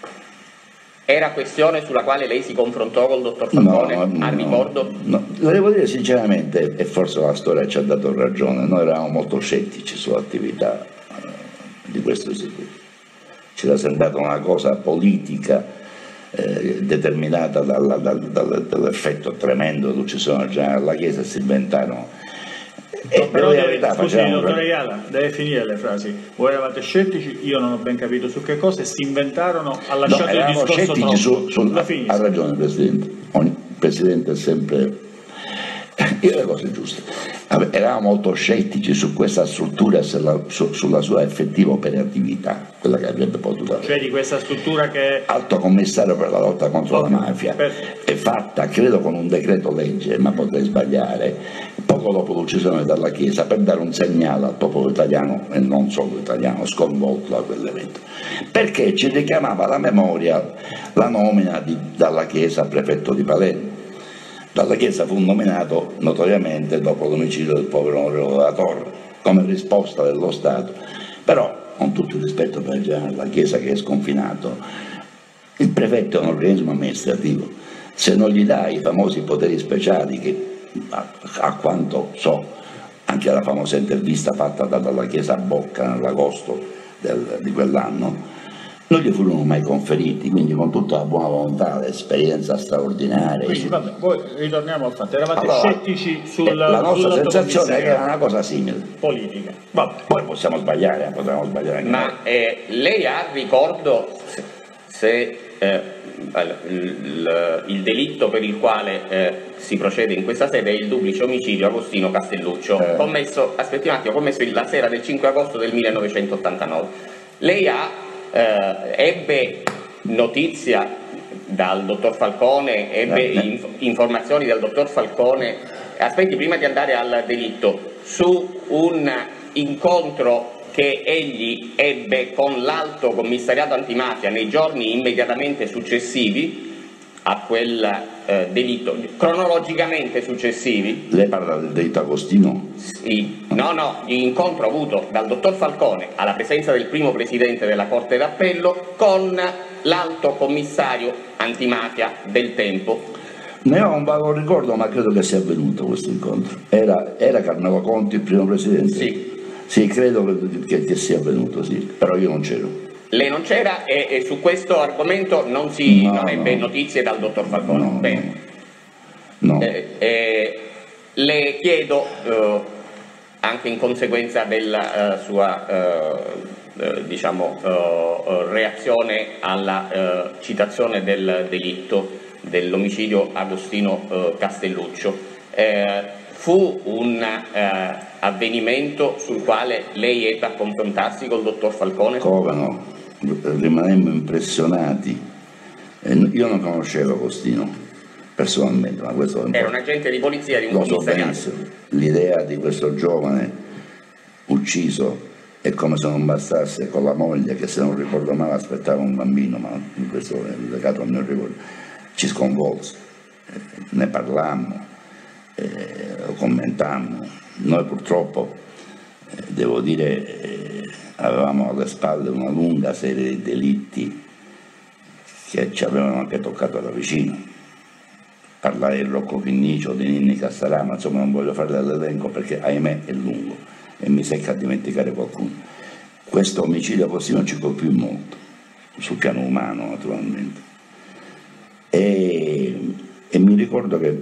era questione sulla quale lei si confrontò col dottor Falcone,
no, no,
a ricordo?
No, lo devo dire sinceramente, e forse la storia ci ha dato ragione, noi eravamo molto scettici sull'attività eh, di questo istituto. Ci era sembrata una cosa politica Eh, determinata dalla, dal, dal, dall'effetto tremendo dell'uccisione del generale della Chiesa, si inventarono.
No, però deve, verità, scusi, dottore Ayala, deve finire le frasi. Voi eravate scettici, io non ho ben capito su che cosa, e si inventarono, ha lasciato no, il discorso troppo.
Su, su, ha, ha ragione Presidente, ogni Presidente è sempre... Io le cose giuste. Eravamo molto scettici su questa struttura e sulla, su, sulla sua effettiva operatività, quella che avrebbe potuto avere.
Cioè di questa struttura che...
Alto Commissario per la lotta contro okay. la mafia,
Perfetto.
È fatta, credo, con un decreto legge, ma potrei sbagliare, poco dopo l'uccisione della Chiesa, per dare un segnale al popolo italiano, e non solo italiano, sconvolto da quell'evento. Perché ci richiamava alla memoria la nomina di, dalla Chiesa a prefetto di Palermo. Dalla Chiesa fu nominato notoriamente dopo l'omicidio del povero onorevole della Torre, come risposta dello Stato. Però, con tutto il rispetto per il generale della Chiesa che è sconfinato, il prefetto è un organismo amministrativo. Se non gli dà i famosi poteri speciali, che a, a quanto so, anche la famosa intervista fatta dalla Chiesa a Bocca nell'agosto del, di quell'anno, non gli furono mai conferiti, quindi con tutta la buona volontà, l'esperienza straordinaria.
Quindi vabbè, poi ritorniamo al fatto, eravate allora, scettici sul...
La nostra sensazione è che era una cosa simile.
Politica.
Vabbè, poi possiamo sbagliare, potremmo sbagliare anche
Ma eh, lei ha ricordo se, se eh, il, il delitto per il quale eh, si procede in questa sede è il duplice omicidio Agostino Castelluccio, eh. commesso, aspetti un attimo, commesso la sera del cinque agosto del millenovecentottantanove. Lei ha Eh, ebbe notizia dal dottor Falcone, ebbe inf informazioni dal dottor Falcone, aspetti prima di andare al delitto, su un incontro che egli ebbe con l'Alto Commissariato Antimafia nei giorni immediatamente successivi a quel eh, delitto, cronologicamente successivi.
Lei parla del delitto Agostino?
Sì, no, no, l'incontro avuto dal dottor Falcone alla presenza del primo presidente della Corte d'Appello con l'Alto Commissario Antimafia del tempo.
Ne ho un vago ricordo, ma credo che sia avvenuto questo incontro. Era, era Carmelo Conti il primo presidente?
Sì.
Sì, credo che, che sia avvenuto, sì, però io non c'ero.
Lei non c'era e, e su questo argomento non si
no,
non ebbe
no.
notizie dal dottor Falcone.
No,
Bene.
No.
Eh, eh, le chiedo, eh, anche in conseguenza della uh, sua uh, uh, diciamo, uh, reazione alla uh, citazione del delitto dell'omicidio Agostino uh, Castelluccio, eh, fu un uh, avvenimento sul quale lei ebbe a confrontarsi col dottor Falcone?
Come no? Rimanemmo impressionati. Io non conoscevo Agostino personalmente, ma questo
era un agente di polizia di un
lo so
commissariato.
benissimo. L'idea di questo giovane ucciso è come se non bastasse, con la moglie che, se non ricordo male, aspettava un bambino, ma questo è legato al mio ricordo, ci sconvolse, ne parlammo, eh, lo commentammo. Noi purtroppo, eh, devo dire, eh, avevamo alle spalle una lunga serie di delitti che ci avevano anche toccato da vicino. parlare di Rocco Chinnici o di Ninni Castellano, insomma non voglio fare dell'elenco perché ahimè è lungo e mi secca a dimenticare qualcuno. Questo omicidio così non ci colpì molto, sul piano umano naturalmente. E, e mi ricordo che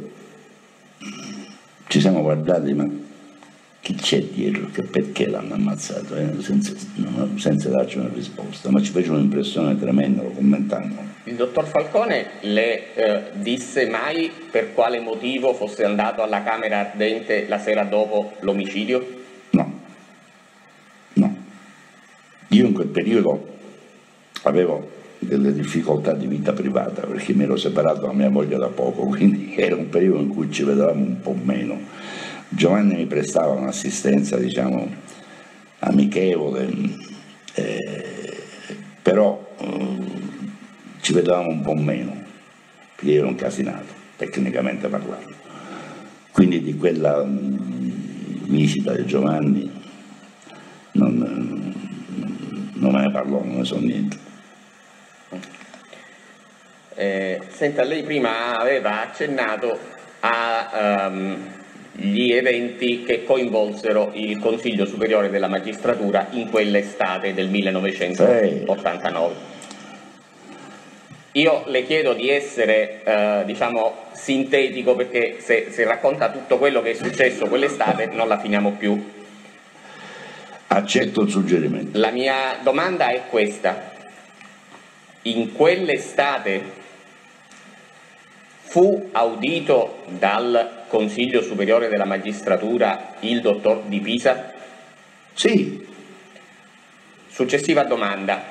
ci siamo guardati, ma chi c'è dietro, che perché l'hanno ammazzato, eh? senza, no, senza darci una risposta, ma ci fece un'impressione tremenda, lo commentammo.
Il dottor Falcone le eh, disse mai per quale motivo fosse andato alla Camera Ardente la sera dopo l'omicidio?
No, no. Io in quel periodo avevo delle difficoltà di vita privata perché mi ero separato da mia moglie da poco, quindi era un periodo in cui ci vedevamo un po' meno. Giovanni mi prestava un'assistenza, diciamo, amichevole, eh, però eh, ci vedevamo un po' meno, perché io ero un casinato, tecnicamente parlando. Quindi di quella mh, visita di Giovanni non, non me ne parlò, non ne so niente.
Eh, senta, lei prima aveva accennato a... Um, gli eventi che coinvolsero il Consiglio Superiore della Magistratura in quell'estate del millenovecentottantanove. Io le chiedo di essere, eh, diciamo, sintetico perché se, se racconta tutto quello che è successo quell'estate non la finiamo più.
Accetto il suggerimento.
La mia domanda è questa. In quell'estate fu audito dal Consiglio Superiore della Magistratura il dottor Di Pisa?
Sì.
Successiva domanda.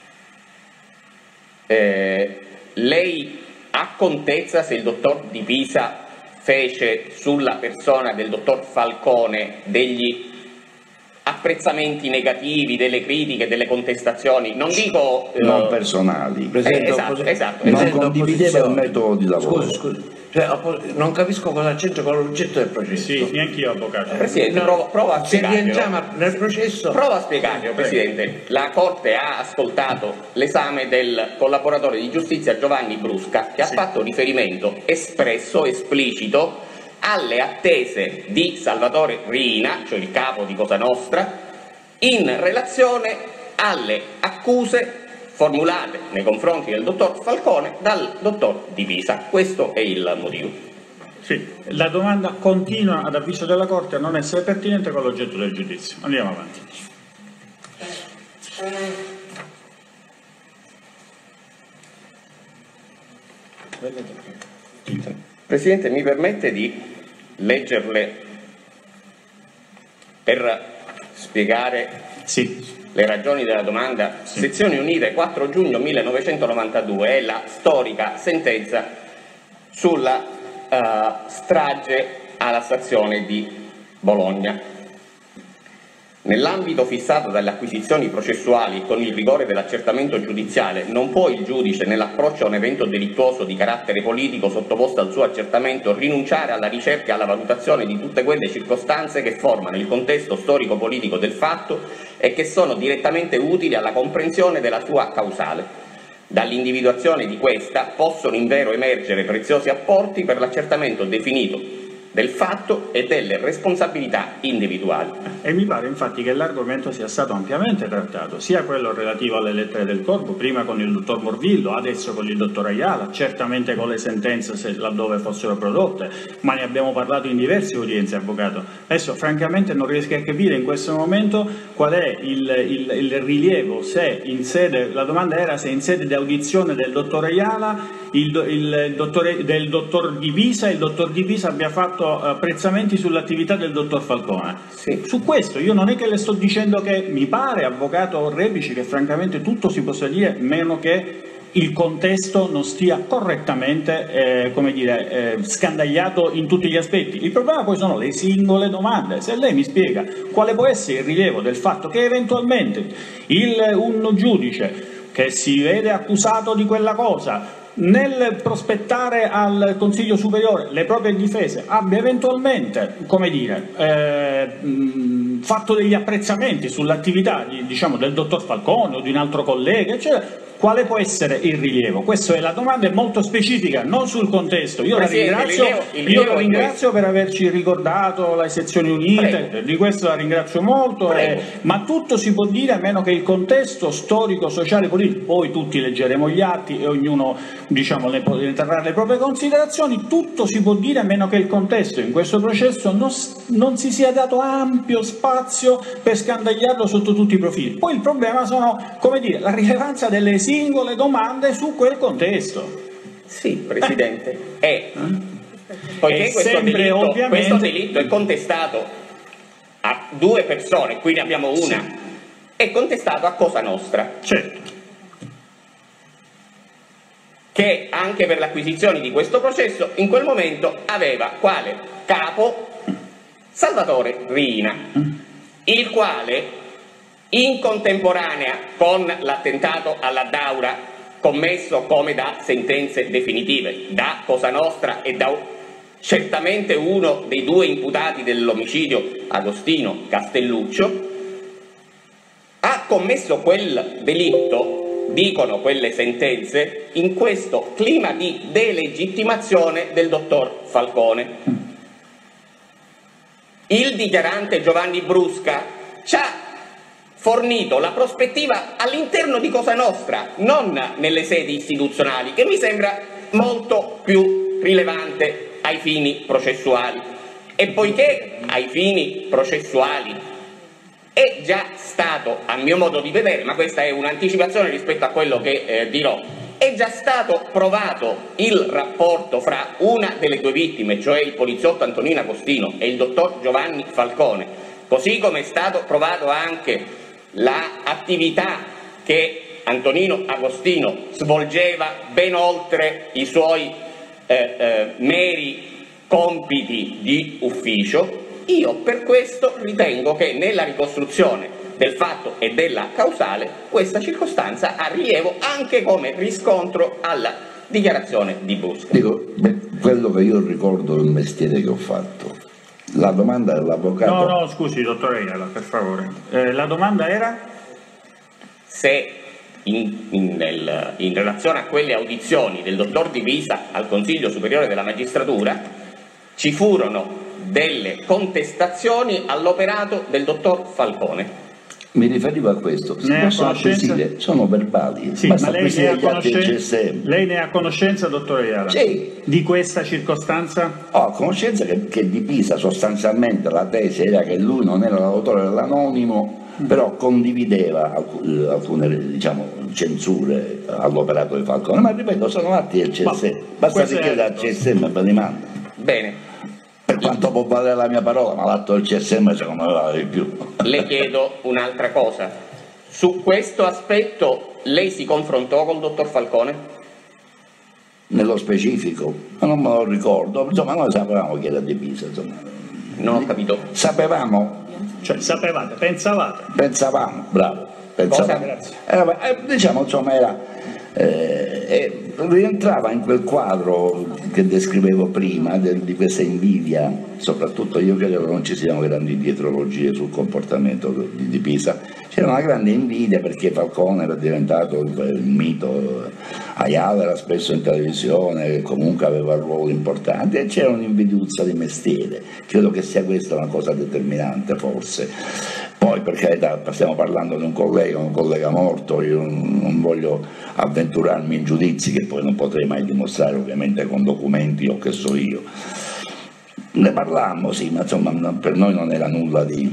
Eh, lei ha contezza se il dottor Di Pisa fece sulla persona del dottor Falcone degli apprezzamenti negativi, delle critiche, delle contestazioni, non dico...
non
eh,
personali.
Eh, esatto, esatto,
non
esatto.
condivideva il metodo di lavoro.
Scusi, scusi. Cioè, non capisco cosa c'entra con l'oggetto del processo.
Sì, neanche io avvocato.
Presidente,
No,
prova, prova a
se
spiegarglielo.
rientriamo nel processo...
Prova a spiegarglielo, Presidente. La Corte ha ascoltato l'esame del collaboratore di giustizia Giovanni Brusca, che
Sì.
ha fatto riferimento espresso, esplicito, alle attese di Salvatore Riina, cioè il capo di Cosa Nostra, in relazione alle accuse formulate nei confronti del dottor Falcone dal dottor Di Pisa. Questo è il motivo.
Sì, la domanda continua ad avviso della Corte a non essere pertinente con l'oggetto del giudizio. Andiamo avanti.
Presidente, mi permette di leggerle per spiegare
Sì.
le ragioni della domanda.
Sì.
Sezioni Unite, quattro giugno millenovecentonovantadue, è la storica sentenza sulla uh, strage alla stazione di Bologna. Nell'ambito fissato dalle acquisizioni processuali con il rigore dell'accertamento giudiziale, non può il giudice, nell'approccio a un evento delittuoso di carattere politico sottoposto al suo accertamento, rinunciare alla ricerca e alla valutazione di tutte quelle circostanze che formano il contesto storico-politico del fatto e che sono direttamente utili alla comprensione della sua causale. Dall'individuazione di questa possono invero emergere preziosi apporti per l'accertamento definito del fatto e delle responsabilità individuali.
E mi pare infatti che l'argomento sia stato ampiamente trattato, sia quello relativo alle lettere del corpo, prima con il dottor Morvillo, adesso con il dottor Ayala, certamente con le sentenze se laddove fossero prodotte, ma ne abbiamo parlato in diverse udienze, avvocato. Adesso francamente non riesco a capire in questo momento qual è il, il, il rilievo, se in sede, la domanda era se in sede di audizione del dottor Ayala, il, il dottore, del dottor Di Pisa, il dottor Di Pisa abbia fatto apprezzamenti sull'attività del dottor Falcone.
Sì.
Su questo io non è che le sto dicendo che mi pare, avvocato Rebici, che francamente tutto si possa dire meno che il contesto non stia correttamente eh, come dire, eh, scandagliato in tutti gli aspetti. Il problema poi sono le singole domande. Se lei mi spiega quale può essere il rilievo del fatto che eventualmente il, un giudice che si vede accusato di quella cosa nel prospettare al Consiglio Superiore le proprie difese abbia eventualmente, come dire, eh, mh, fatto degli apprezzamenti sull'attività di, diciamo, del dottor Falcone o di un altro collega, eccetera, quale può essere il rilievo? Questa è la domanda, è molto specifica, non sul contesto. Io
Presidente,
la ringrazio,
il rilievo, il
io
rilievo
la ringrazio per averci ricordato le sezioni unite,
Prego.
di questo la ringrazio molto, eh, ma tutto si può dire a meno che il contesto storico, sociale, politico, poi tutti leggeremo gli atti e ognuno, diciamo, ne, ne trarrà le proprie considerazioni, tutto si può dire a meno che il contesto in questo processo non, non si sia dato ampio spazio per scandagliarlo sotto tutti i profili. Poi il problema sono, come dire, la rilevanza delle singole domande su quel contesto.
Sì, Presidente, è, poiché
E
questo
sempre,
delitto,
ovviamente-
questo delitto è contestato a due persone, qui ne abbiamo una,
Sì.
è contestato a Cosa Nostra,
Certo.
che anche per l'acquisizione di questo processo in quel momento aveva quale capo Salvatore Riina, il quale in contemporanea con l'attentato alla Daura commesso come da sentenze definitive da Cosa Nostra e da certamente uno dei due imputati dell'omicidio Agostino Castelluccio, ha commesso quel delitto, dicono quelle sentenze, in questo clima di delegittimazione del dottor Falcone. Il dichiarante Giovanni Brusca ci ha fornito la prospettiva all'interno di Cosa Nostra, non nelle sedi istituzionali, che mi sembra molto più rilevante ai fini processuali. E poiché ai fini processuali è già stato, a mio modo di vedere, ma questa è un'anticipazione rispetto a quello che eh, dirò, è già stato provato il rapporto fra una delle due vittime, cioè il poliziotto Antonino Agostino e il dottor Giovanni Falcone, così come è stato provato anche l'attività che Antonino Agostino svolgeva ben oltre i suoi eh, eh, meri compiti di ufficio. Io per questo ritengo che nella ricostruzione del fatto e della causale questa circostanza ha rilievo anche come riscontro alla dichiarazione di Brusca.
Dico, beh, quello che io ricordo del mestiere che ho fatto, la domanda dell'avvocato...
No, no, scusi, dottore Aiala, per favore. Eh, la domanda era?
Se in, in, nel, in relazione a quelle audizioni del dottor Divisa al Consiglio Superiore della Magistratura ci furono delle contestazioni all'operato del dottor Falcone.
Mi riferivo a questo, si
Ne ha
possono
conoscenza?
acquisire, sono verbali,
Sì,
basta
ma lei ne,
acquisire
ha
gli atti del
conoscenza,
C S M.
lei ne ha conoscenza, dottore Aiala?
Sì.
Di questa circostanza?
Ho conoscenza che, che di Pisa sostanzialmente la tesi era che lui non era l'autore dell'anonimo, però condivideva alc- alcune, diciamo, censure all'operato di Falcone, ma ripeto sono atti del C S M, basta
questo è
richiedere al C S M e ve li manda.
Bene,
Per quanto può valere la mia parola, ma l'atto del C S M secondo me vale di più.
le chiedo un'altra cosa. Su questo aspetto lei si confrontò col dottor Falcone?
Nello specifico, ma non me lo ricordo, insomma noi sapevamo chi era di Pisa, insomma.
Non ho capito.
Sapevamo,
Cioè, sapevate, pensavate?
pensavamo, bravo, pensavamo.
Cosa?
Era, eh, diciamo, insomma, era, eh, eh, rientrava in quel quadro che descrivevo prima del- di questa invidia, soprattutto io credo che non ci siano grandi dietrologie sul comportamento di, di Pisa, c'era una grande invidia perché Falcone era diventato il, il mito, Aiala era spesso in televisione, comunque aveva ruoli importanti e c'era un'invidiuzza di mestiere, credo che sia questa una cosa determinante forse. Poi per carità stiamo parlando di un collega, un collega morto, io non, non voglio avventurarmi in giudizi che poi non potrei mai dimostrare ovviamente con documenti o che so io. Ne parlammo sì, ma insomma per noi non era nulla di,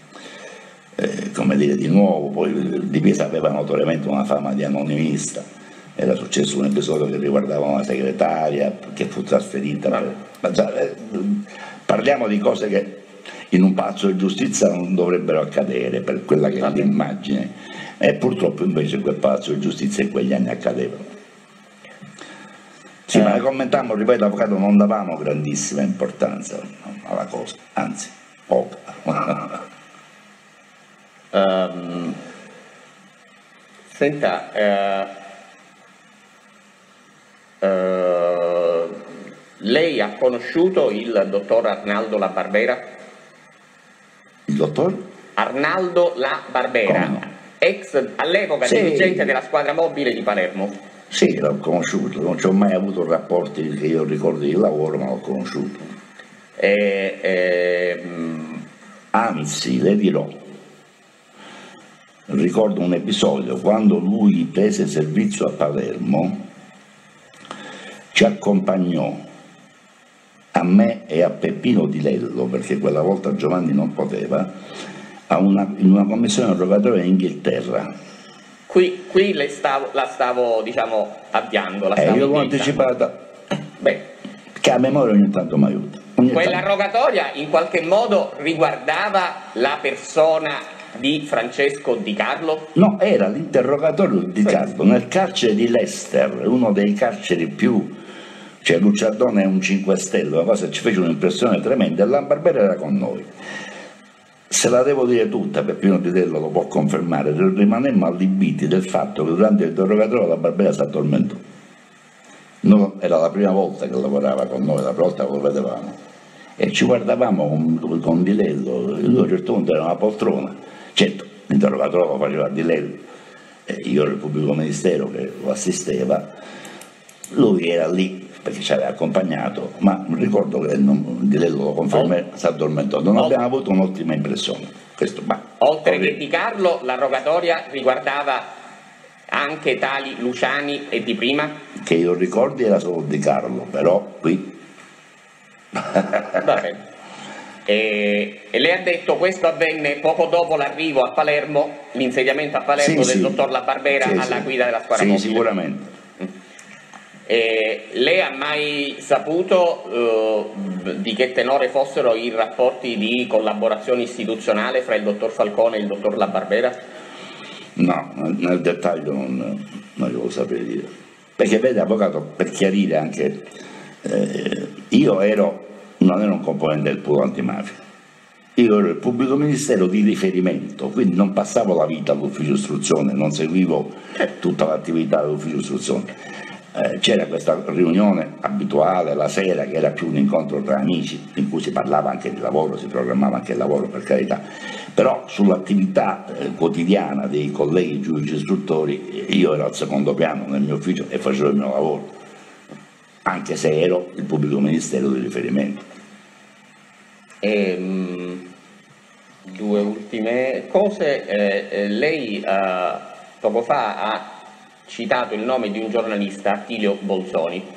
eh, come dire, di nuovo, poi Di Pisa aveva notoriamente una fama di anonimista, era successo un episodio che riguardava una segretaria che fu trasferita, per, ma già, eh, parliamo di cose che in un palazzo di giustizia non dovrebbero accadere per quella che è l'immagine e purtroppo invece quel palazzo di giustizia in quegli anni accadevano. Sì, ma ne commentammo, ripeto, avvocato, non davamo grandissima importanza alla cosa, anzi, poca.
Um, senta, uh, lei ha conosciuto il dottor Arnaldo La Barbera?
Il dottor?
Arnaldo La Barbera,
no?
ex all'epoca
Sì.
dirigente della squadra mobile di Palermo.
Sì, l'ho conosciuto, non ci ho mai avuto rapporti che io ricordi di lavoro, ma l'ho conosciuto.
E, e, mh,
Anzi, le dirò, ricordo un episodio, quando lui prese servizio a Palermo, ci accompagnò a me e a Peppino Di Lello, perché quella volta Giovanni non poteva, a una, in una commissione rogatoria in Inghilterra.
qui, qui le stavo, la stavo diciamo avviando, la
E
stavo
io l'ho
indirizzando.
anticipata,
Beh,
che a memoria ogni tanto mi aiuta. Ogni
quella
tanto.
rogatoria in qualche modo riguardava la persona di Francesco Di Carlo?
No, era l'interrogatorio di
Sì.
Carlo nel carcere di Leicester, uno dei carceri più... Cioè Luciardone è un cinque Stelle, una cosa che ci fece un'impressione tremenda, e La Barbera era con noi. Se la devo dire tutta, Peppino Di Lello lo può confermare, rimanemmo allibiti del fatto che durante l'interrogatorio La Barbera si addormentò. No, era la prima volta che lavorava con noi, la prima volta che lo vedevamo. E ci guardavamo con, con Di Lello, lui a un certo punto era una poltrona. Certo, l'interrogatorio lo faceva Di Lello, e io ero il pubblico ministero che lo assisteva, lui era lì perché ci aveva accompagnato, ma ricordo che non, Di Lello lo conferma, si addormentò. Non
Oh.
abbiamo avuto un'ottima impressione. Questo, ma,
Oltre
poi-
che Di Carlo, la rogatoria riguardava anche tali Luciani e Di Prima?
che io ricordi era solo Di Carlo, però qui
Va bene. E, e lei ha detto questo avvenne poco dopo l'arrivo a Palermo, l'insediamento a Palermo
Sì,
del
sì.
dottor La Barbera
Sì,
alla
sì.
guida della squadra
Sì,
mobile.
sicuramente.
E lei ha mai saputo eh, di che tenore fossero i rapporti di collaborazione istituzionale fra il dottor Falcone e il dottor La Barbera?
No, nel dettaglio non, non glielo saprei dire. Perché vede, avvocato, per chiarire anche, eh, io ero, non ero un componente del pool antimafia, io ero il pubblico ministero di riferimento, quindi non passavo la vita all'ufficio istruzione, non seguivo tutta l'attività dell'ufficio istruzione. Eh, c'era questa riunione abituale la sera, che era più un incontro tra amici, in cui si parlava anche di lavoro, si programmava anche il lavoro, per carità, però sull'attività eh, quotidiana dei colleghi giudici istruttori io ero al secondo piano nel mio ufficio e facevo il mio lavoro, anche se ero il pubblico ministero di riferimento.
E, mh, due ultime cose. Eh, eh, lei eh, poco fa ha citato il nome di un giornalista, Attilio Bolzoni.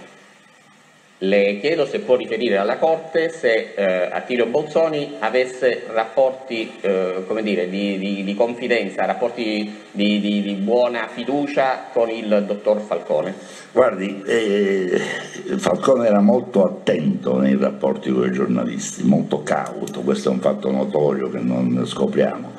Le chiedo se può riferire alla Corte se eh, Attilio Bolzoni avesse rapporti eh, come dire, di, di, di confidenza, rapporti di, di, di buona fiducia con il dottor Falcone.
Guardi, eh, Falcone era molto attento nei rapporti con i giornalisti, molto cauto, questo è un fatto notorio che non scopriamo.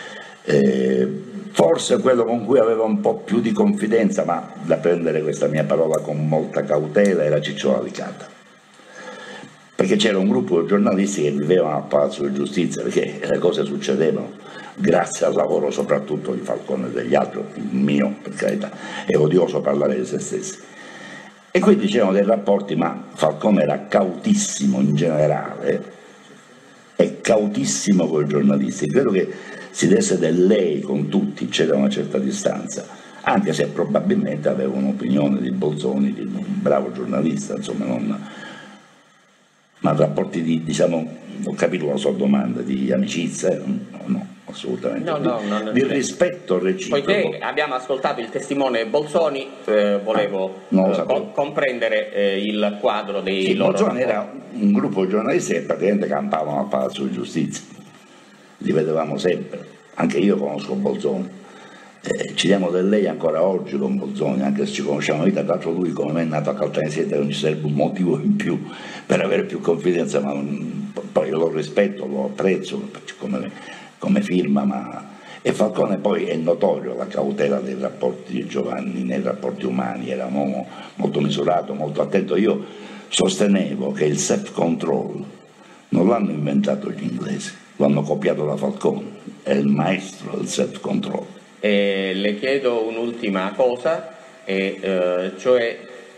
Eh, forse quello con cui aveva un po' più di confidenza, ma da prendere questa mia parola con molta cautela, era Ciccio Alicata. Perché c'era un gruppo di giornalisti che vivevano al Palazzo di Giustizia, perché le cose succedevano grazie al lavoro soprattutto di Falcone e degli altri, il mio per carità, è odioso parlare di se stessi. E quindi c'erano dei rapporti, ma Falcone era cautissimo in generale e cautissimo con i giornalisti. Credo che si desse del lei con tutti, c'era una certa distanza, anche se probabilmente aveva un'opinione di Bolzoni, di un bravo giornalista, insomma, non... ma rapporti di, diciamo, ho capito la sua domanda, di amicizia, no, no assolutamente,
No, no, no,
di
no,
rispetto reciproco.
Poiché abbiamo ascoltato il testimone Bolzoni, eh, volevo
non lo
eh,
sapevo.
co- comprendere eh, il quadro dei
Sì,
loro
Bolzoni
rapporti.
era un gruppo di giornalisti che praticamente campavano al Palazzo di Giustizia, li vedevamo sempre, anche io conosco Bolzoni. Eh, ci diamo del lei ancora oggi con Bolzoni, anche se ci conosciamo vita, tra l'altro lui come me è nato a Caltanissetta, non ci sarebbe un motivo in più per avere più confidenza, ma non, poi io lo rispetto, lo apprezzo come, come firma, ma... e Falcone poi è notorio la cautela dei rapporti di Giovanni nei rapporti umani, era un uomo molto misurato, molto attento. Io sostenevo che il self-control non l'hanno inventato gli inglesi, l'hanno copiato da Falcone, è il maestro del self-control.
E le chiedo un'ultima cosa, e, eh, cioè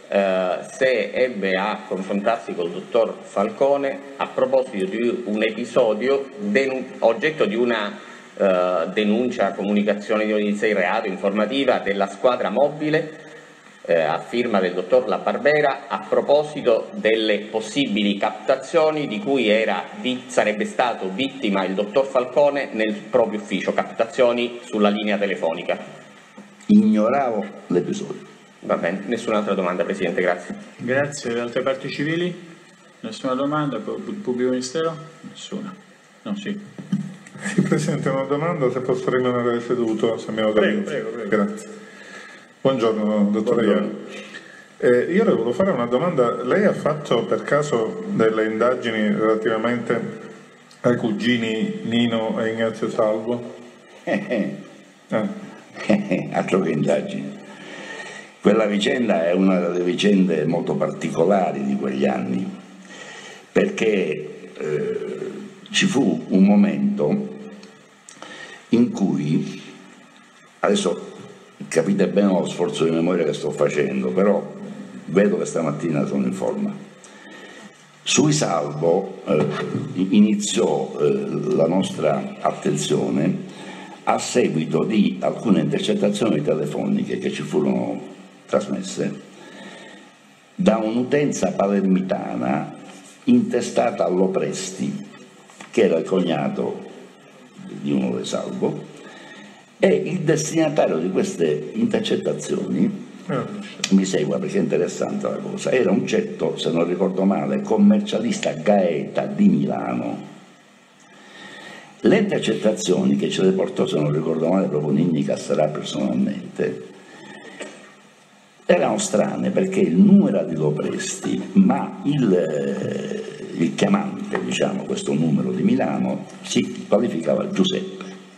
eh, se ebbe a confrontarsi col dottor Falcone a proposito di un episodio oggetto di una eh, denuncia, comunicazione di notizia di reato, informativa della squadra mobile eh, a firma del dottor La Barbera a proposito delle possibili captazioni di cui era, sarebbe stato vittima il dottor Falcone nel proprio ufficio, captazioni sulla linea telefonica.
Ignoravo l'episodio.
Va bene, nessun'altra domanda, Presidente, grazie.
Grazie. Altre parti civili? Nessuna domanda? Pubblico Ministero? Nessuna. No, sì.
Sì, Presidente, una domanda, se posso rimanere seduto, se mi ho da
Prego, prego, prego.
Grazie. Buongiorno, dottore Iano. Eh, io le volevo fare una domanda. Lei ha fatto per caso delle indagini relativamente ai cugini Nino e Ignazio Salvo?
Eh, eh.
Eh.
Altro che indagini. Quella vicenda è una delle vicende molto particolari di quegli anni, perché eh, ci fu un momento in cui, adesso capite bene lo sforzo di memoria che sto facendo, però vedo che stamattina sono in forma. Sui Salvo eh, iniziò eh, la nostra attenzione a seguito di alcune intercettazioni telefoniche che ci furono trasmesse da un'utenza palermitana intestata all'Opresti, che era il cognato di uno dei Salvo, e il destinatario di queste intercettazioni, mi segua perché è interessante la cosa, era un certo, se non ricordo male, commercialista Gaeta di Milano. Le intercettazioni che ce le portò, se non ricordo male, proprio Ninni Casserà personalmente, erano strane perché il numero di Lopresti, ma il, il chiamante, diciamo, questo numero di Milano, si qualificava Giuseppe.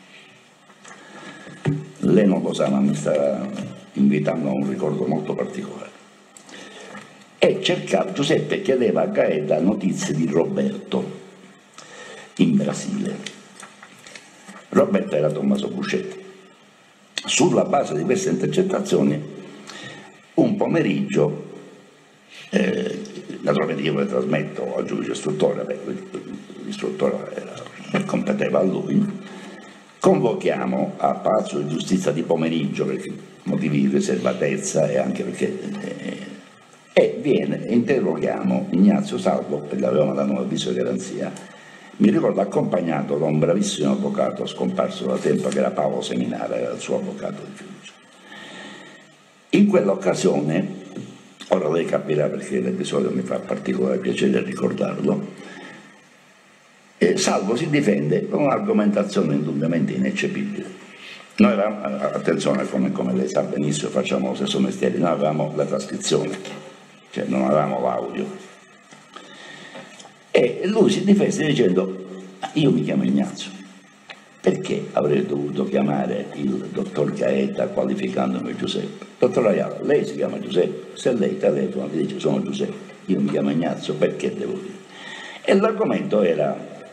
Lei non lo sa, ma mi sta invitando a un ricordo molto particolare. E cercava, Giuseppe chiedeva a Gaeta notizie di Roberto in Brasile. Roberto era Tommaso Buscetti. Sulla base di queste intercettazioni, un pomeriggio, eh, naturalmente io le trasmetto al giudice istruttore, beh, l'istruttore era, competeva a lui, convochiamo a Palazzo di Giustizia di pomeriggio per motivi di riservatezza e anche perché eh, e viene, interroghiamo Ignazio Salvo, perché avevamo dato un avviso di garanzia, mi ricordo accompagnato da un bravissimo avvocato scomparso da tempo che era Paolo Seminara, era il suo avvocato di fiducia. In quell'occasione, ora lei capirà perché l'episodio mi fa particolare piacere ricordarlo, eh, Salvo si difende con un'argomentazione indubbiamente ineccepibile. Noi avevamo, attenzione, come, come lei sa benissimo, facciamo lo stesso mestiere, noi avevamo la trascrizione, cioè non avevamo l'audio. E lui si difese dicendo, io mi chiamo Ignazio, perché avrei dovuto chiamare il dottor Gaeta qualificandomi Giuseppe? Dottor Ayala, lei si chiama Giuseppe, se lei telefona e dice sono Giuseppe, io mi chiamo Ignazio, perché devo dire? E l'argomento era,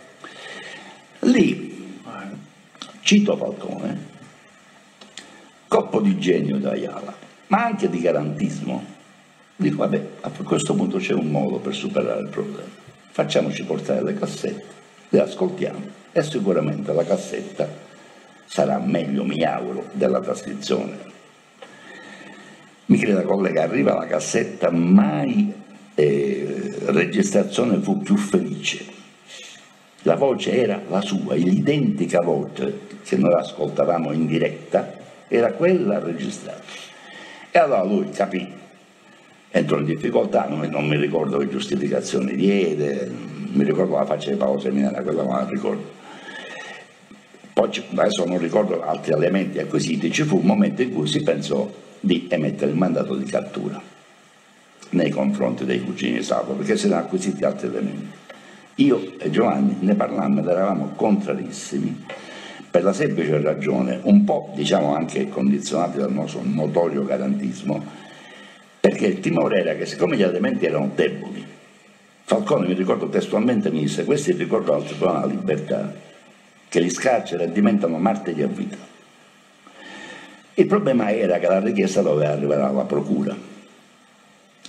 lì, cito Falcone, colpo di genio di Ayala, ma anche di garantismo. Dico, vabbè, a questo punto c'è un modo per superare il problema, facciamoci portare le cassette, le ascoltiamo e sicuramente la cassetta sarà meglio, mi auguro, della trascrizione. Mi creda collega, arriva la cassetta, mai eh, registrazione fu più felice. La voce era la sua, l'identica voce che noi ascoltavamo in diretta era quella registrata. E allora lui capì, entrò in difficoltà, non, non mi ricordo che giustificazione diede, mi ricordo la faccia di Paolo Seminara, quella non la ricordo. Poi adesso non ricordo altri elementi acquisiti, ci fu un momento in cui si pensò di emettere il mandato di cattura nei confronti dei cugini di Salvo, perché si erano acquisiti altri elementi. Io e Giovanni ne parlammo ed eravamo contrarissimi per la semplice ragione, un po' diciamo anche condizionati dal nostro notorio garantismo, perché il timore era che siccome gli elementi erano deboli, Falcone, mi ricordo testualmente, mi disse, questi ricordano al Tribunale della Libertà, che li scarcera e diventano martiri a vita. Il problema era che la richiesta doveva arrivare alla procura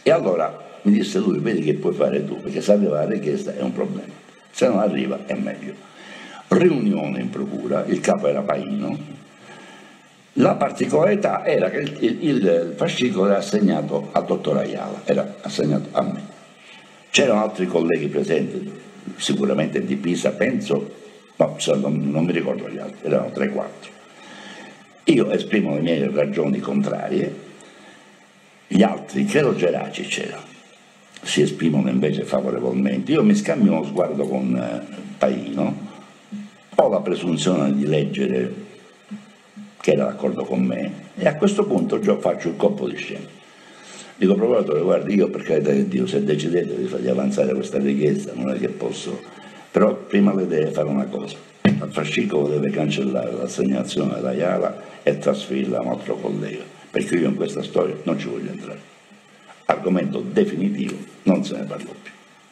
E allora mi disse lui, vedi che puoi fare tu, perché se arriva la richiesta è un problema, se non arriva è meglio. Riunione in procura, il capo era Paino, la particolarità era che il, il, il fascicolo era assegnato al dottor Ayala, era assegnato a me. C'erano altri colleghi presenti, sicuramente di Pisa, penso, no, non, non mi ricordo gli altri, erano tre quattro. Io esprimo le mie ragioni contrarie, gli altri, credo Geraci c'era, si esprimono invece favorevolmente. Io mi scambio uno sguardo con eh, Paino, ho la presunzione di leggere che era d'accordo con me e a questo punto già faccio il colpo di scena. Dico, procuratore, guardi, io per carità di Dio, se decidete di fargli avanzare questa richiesta non è che posso, però prima lei deve fare una cosa, il fascicolo deve cancellare l'assegnazione da Ayala e trasferirla a un altro collega, perché io in questa storia non ci voglio entrare. Argomento definitivo, non se ne parlò più.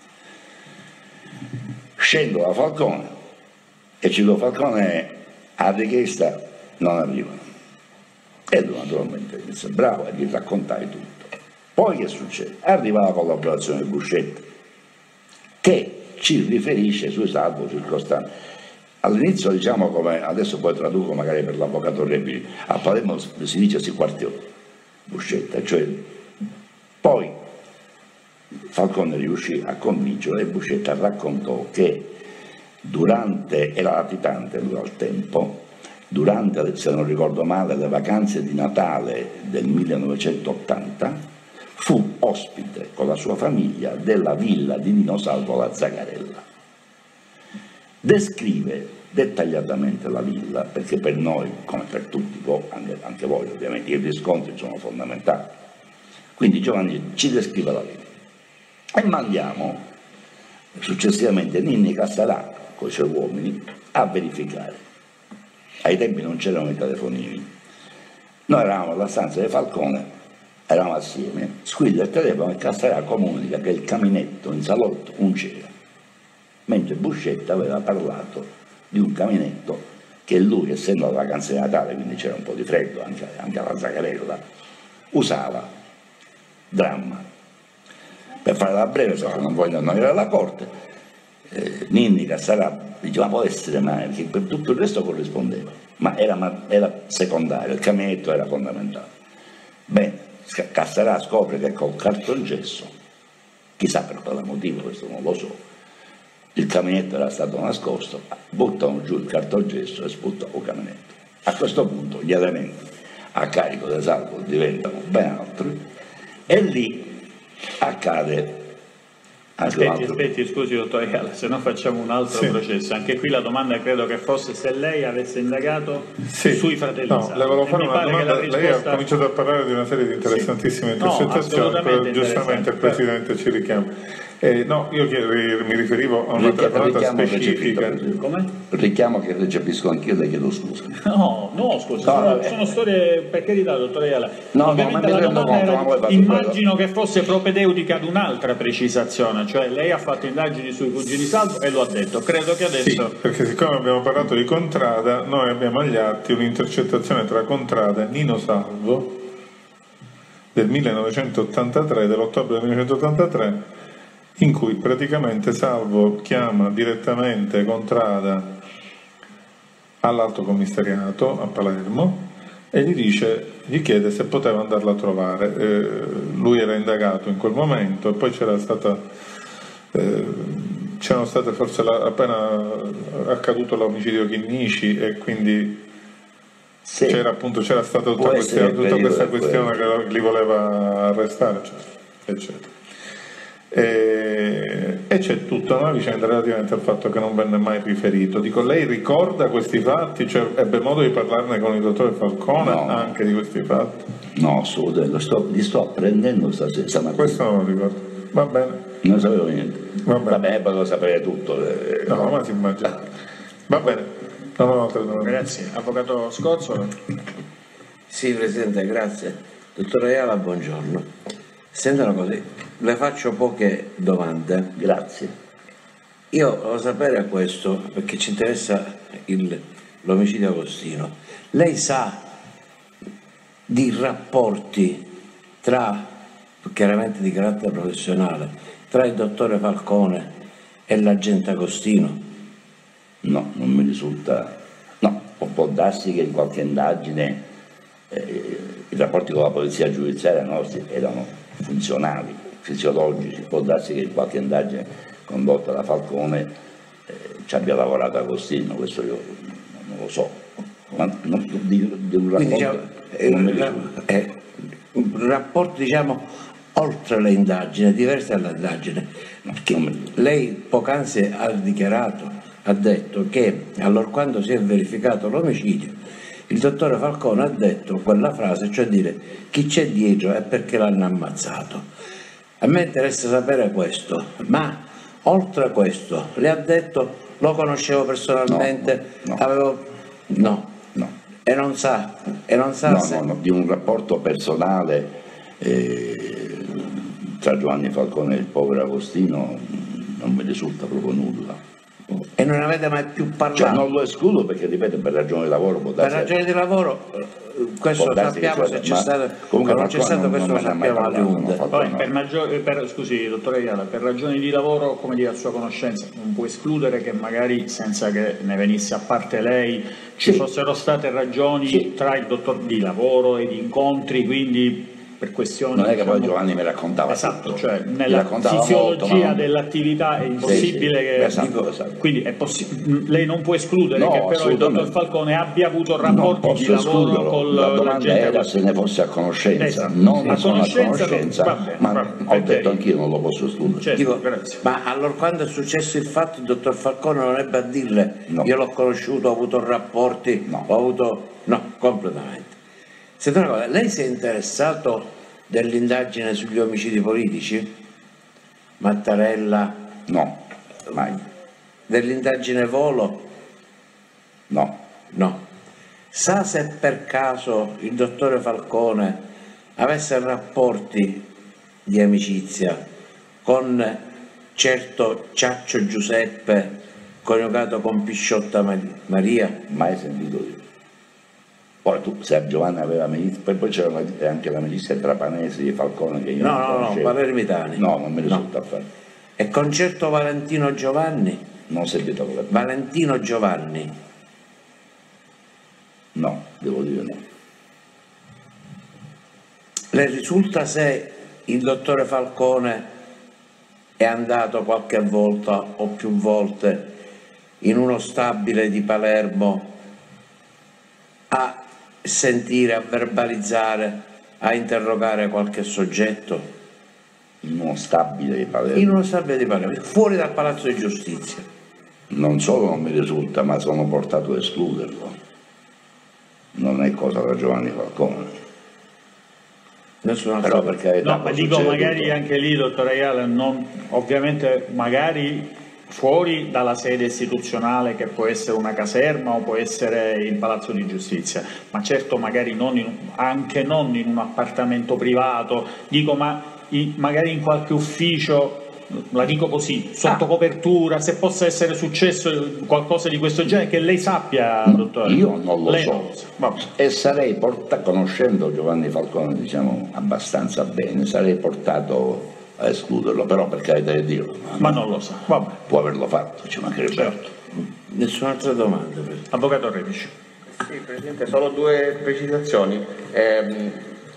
Scendo da Falcone e ci dico, Falcone a richiesta non arrivano. E lui naturalmente mi disse, bravo, e gli raccontai tutto. Poi che succede? Arriva la collaborazione di Buscetta, che ci riferisce sui salvo circostanze. All'inizio diciamo come, adesso poi traduco magari per l'avvocato Rebili, a Palermo si dice si quartiò Buscetta, cioè poi Falcone riuscì a convincerlo e Buscetta raccontò che durante, era latitante lui al tempo, durante, se non ricordo male, le vacanze di Natale del millenovecentottanta, fu ospite con la sua famiglia della villa di Nino Salvo alla Zagarella. Descrive dettagliatamente la villa, perché per noi, come per tutti, anche, anche voi ovviamente, i riscontri sono fondamentali. Quindi Giovanni ci descrive la villa. E mandiamo successivamente Ninni Castarà con i suoi uomini a verificare. Ai tempi non c'erano i telefonini. Noi eravamo alla stanza di Falcone, eravamo assieme, squilla il telefono e Castarà comunica che il caminetto in salotto non c'era, mentre Buscetta aveva parlato di un caminetto che lui, essendo la vacanza di Natale, quindi c'era un po' di freddo anche, anche alla Zagarella, usava. Dramma. Per fare la breve, perché non voglio annoiare alla corte, eh, Ninni Castarà diceva, ma può essere mai, perché per tutto il resto corrispondeva, ma era, ma era secondario, il caminetto era fondamentale. Bene, Castarà scopre che col cartongesso, chissà per quale motivo, questo non lo so, il caminetto era stato nascosto, buttano giù il cartongesso e sputtano il caminetto. A questo punto gli elementi a carico del Salvo diventano ben altri e lì accade.
Aspetti, aspetti, scusi dottor Ayala, se no facciamo un altro sì. processo. Anche qui la domanda credo che fosse se lei avesse indagato sì. sui fratelli
no,
Salvo.
Le volevo fare una domanda,
risposta...
lei ha cominciato a parlare di una serie di interessantissime sì. intercettazioni, no, però giustamente il Presidente ci richiama. Eh, no, io mi riferivo a una telefonata specifica.
Come? Richiamo che recepisco anch'io, le chiedo scusa.
No, no, scusa, no, sono, sono storie, per carità, dottore Ayala.
No, Ovviamente no, ma mi rendo conto,
era, immagino quello. Che fosse propedeutica ad un'altra precisazione, cioè lei ha fatto indagini sui cugini Salvo e lo ha detto. Credo che adesso...
Sì, perché siccome abbiamo parlato di Contrada, noi abbiamo agli atti un'intercettazione tra Contrada e Nino Salvo del millenovecentottantatré, dell'ottobre del millenovecentottantatré, in cui praticamente Salvo chiama direttamente Contrada all'Alto Commissariato a Palermo e gli dice, gli chiede se poteva andarla a trovare. Eh, lui era indagato in quel momento e poi c'era stata eh, c'erano state forse la, appena accaduto l'omicidio Chinnici e quindi sì. c'era appunto c'era stata tutta, questione, tutta questa questione che li voleva arrestare, eccetera, eccetera. E, e c'è tutta una vicenda relativamente al fatto che non venne mai riferito. Dico, lei ricorda questi fatti? Cioè, ebbe modo di parlarne con il dottore Falcone no. anche di questi fatti?
No, assolutamente, sto, li sto apprendendo stasera.
Questo non lo ricordo. Va bene.
Non sapevo niente.
Va bene.
Vabbè, volevo sapere tutto.
No, no, ma si immagina. Va bene. No, no, no,
grazie. Avvocato Scozzolo.
Sì, Presidente, grazie. Dottor Ayala, buongiorno. Sentano così. Le faccio poche domande.
Grazie.
Io voglio sapere questo, perché ci interessa il, l'omicidio Agostino. Lei sa di rapporti tra chiaramente di carattere professionale, tra il dottore Falcone e l'agente Agostino?
No, non mi risulta. No, può darsi che in qualche indagine eh, i rapporti con la polizia giudiziaria nostri erano funzionali, fisiologici, può darsi che in qualche indagine condotta da Falcone eh, ci abbia lavorato Agostino, questo io non lo so, ma non, di, di un rapporto
diciamo, è,
non mi
un,
risulta.
è un rapporto, diciamo, oltre le indagini, diverse dall'indagine, perché lei poc'anzi ha dichiarato, ha detto che allorquando si è verificato l'omicidio il dottore Falcone ha detto quella frase, cioè dire chi c'è dietro è perché l'hanno ammazzato. A me interessa sapere questo, ma oltre a questo le ha detto lo conoscevo personalmente,
no, no.
avevo no,
No.
e non sa, e non sa
No,
se...
no, no, di un rapporto personale eh, tra Giovanni Falcone e il povero Agostino non mi risulta proprio nulla.
E non avete mai più parlato?
Cioè, non lo escludo perché, ripeto, per ragioni di lavoro può
Per
darsi.
ragioni di lavoro, questo
Può darsi che
sappiamo,
sia-
se c'è
ma
stato,
comunque
non c'è
Falcone
stato,
non-
questo
non
lo
me ne ha mai
sappiamo a
parlato,
lungo.
non fa-
Poi,
no.
per, maggior- per- scusi, dottore Ayala, per ragioni di lavoro, come dire, a sua conoscenza, non può escludere che magari, senza che ne venisse a parte lei, ci
Sì.
fossero state ragioni
Sì.
tra il dottor di lavoro e di incontri, quindi per questioni...
Non è che poi
diciamo-
Giovanni mi raccontava
Esatto,
tutto.
cioè
Mi
nella
raccontava
fisiologia
molto, ma-
dell'attività è impossibile
Sì, sì,
che...
esatto,
dico,
esatto.
Quindi è possi- lei non può escludere
No,
che però il
assolutamente.
dottor Falcone abbia avuto
Non
rapporti di
posso
lavoro
escluderlo.
con
La domanda
l'agente
era
Agostino.
se ne fosse a conoscenza.
Esatto.
Non
Sì.
ne
A
sono a
conoscenza,
conoscenza,
va bene,
ma
va bene,
ho
ok.
detto anch'io non lo posso escludere.
Certo,
Dico,
grazie.
ma allora quando è successo il fatto il dottor Falcone non ebbe a dirle
No.
io l'ho conosciuto, ho avuto rapporti,
No.
ho avuto... no, completamente. Senta una cosa, lei si è interessato dell'indagine sugli omicidi politici? Mattarella,
No, mai.
dell'indagine Volo?
No.
No. Sa se per caso il dottore Falcone avesse rapporti di amicizia con certo Ciaccio Giuseppe coniugato con Pisciotta Maria?
Mai sentito io. Poi tu, se Giovanni aveva milizia, poi, poi c'era la- anche la milizia trapanese di Falcone che io
No,
non
no, no,
conoscevo.
palermitani.
No, non mi risulta affatto.
E con certo Valentino Giovanni?
Non ho sentito quello.
Valentino Giovanni?
No, devo dire no.
Le risulta se il dottore Falcone è andato qualche volta o più volte in uno stabile di Palermo a sentire, a verbalizzare, a interrogare qualche soggetto?
In uno stabile di Palermo.
In uno stabile di Palermo, fuori dal Palazzo di Giustizia.
Non solo non mi risulta, ma sono portato a escluderlo. Non è cosa da Giovanni Falcone.
Nessuno
Però
sa.
perché
No, ma dico magari anche lì, dottor Ayala, non, ovviamente magari fuori dalla sede istituzionale che può essere una caserma o può essere il Palazzo di Giustizia, ma certo magari non in, anche non in un appartamento privato, dico ma in, magari in qualche ufficio, la dico così, sotto
Ah.
copertura, se possa essere successo qualcosa di questo genere, che lei sappia, dottore.
Io non lo
Lei
so.
non lo sa. Vabbè.
E sarei portato, conoscendo Giovanni Falcone diciamo abbastanza bene, sarei portato a escluderlo, però per carità di Dio,
Ma non lo sa. Vabbè.
può averlo fatto, ci mancherebbe
Certo.
Nessun'altra domanda. Presidente.
Avvocato Repici.
Sì, Presidente, solo due precisazioni. Ehm,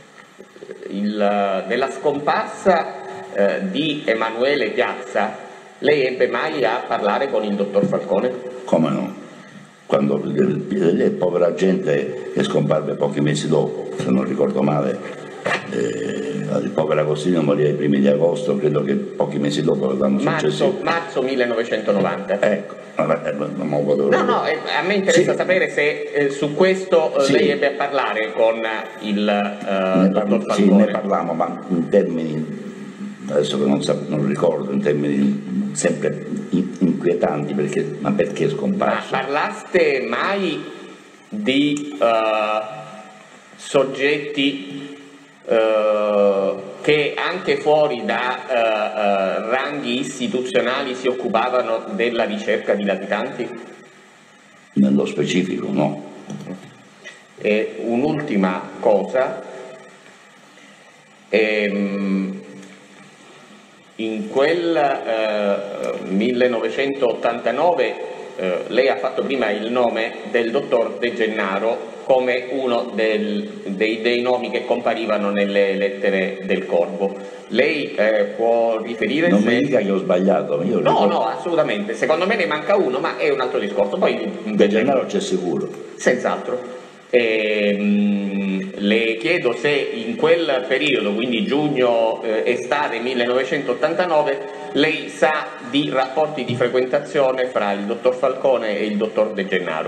il- nella scomparsa eh, di Emanuele Piazza, lei ebbe mai a parlare con il dottor Falcone?
Come no? Quando il, il, il povera gente che scomparve pochi mesi dopo, se non ricordo male, eh, il povero Agostino morì ai primi di agosto, credo che pochi mesi dopo l'anno
Marzo,
successivo.
marzo millenovecentonovanta.
Ecco, vabbè, non me lo
No, no, eh, a me interessa
Sì.
sapere se eh, su questo eh,
Sì.
lei ebbe a parlare con il eh,
Ne,
dottor
parli- sì,
Falcone.
ne parliamo, ma in termini, adesso che non, sap- non ricordo, in termini sempre in- inquietanti, perché, ma perché è
Ma
scomparso?
parlaste mai di eh, soggetti eh, che anche fuori da eh, eh, ranghi istituzionali si occupavano della ricerca di latitanti?
Nello specifico, no.
E un'ultima cosa, ehm, in quel eh, millenovecentottantanove eh, lei ha fatto prima il nome del dottor De Gennaro come uno del, dei, dei nomi che comparivano nelle lettere del Corvo. Lei eh, può riferire?
Non
se...
mi dica che ho sbagliato. Io
no,
ricordo...
no, assolutamente. Secondo me ne manca uno, ma è un altro discorso. Poi
De Gennaro c'è sicuro.
Senz'altro. E, mh, le chiedo se in quel periodo, quindi giugno, eh, estate millenovecentottantanove, lei sa di rapporti di frequentazione fra il dottor Falcone e il dottor De Gennaro.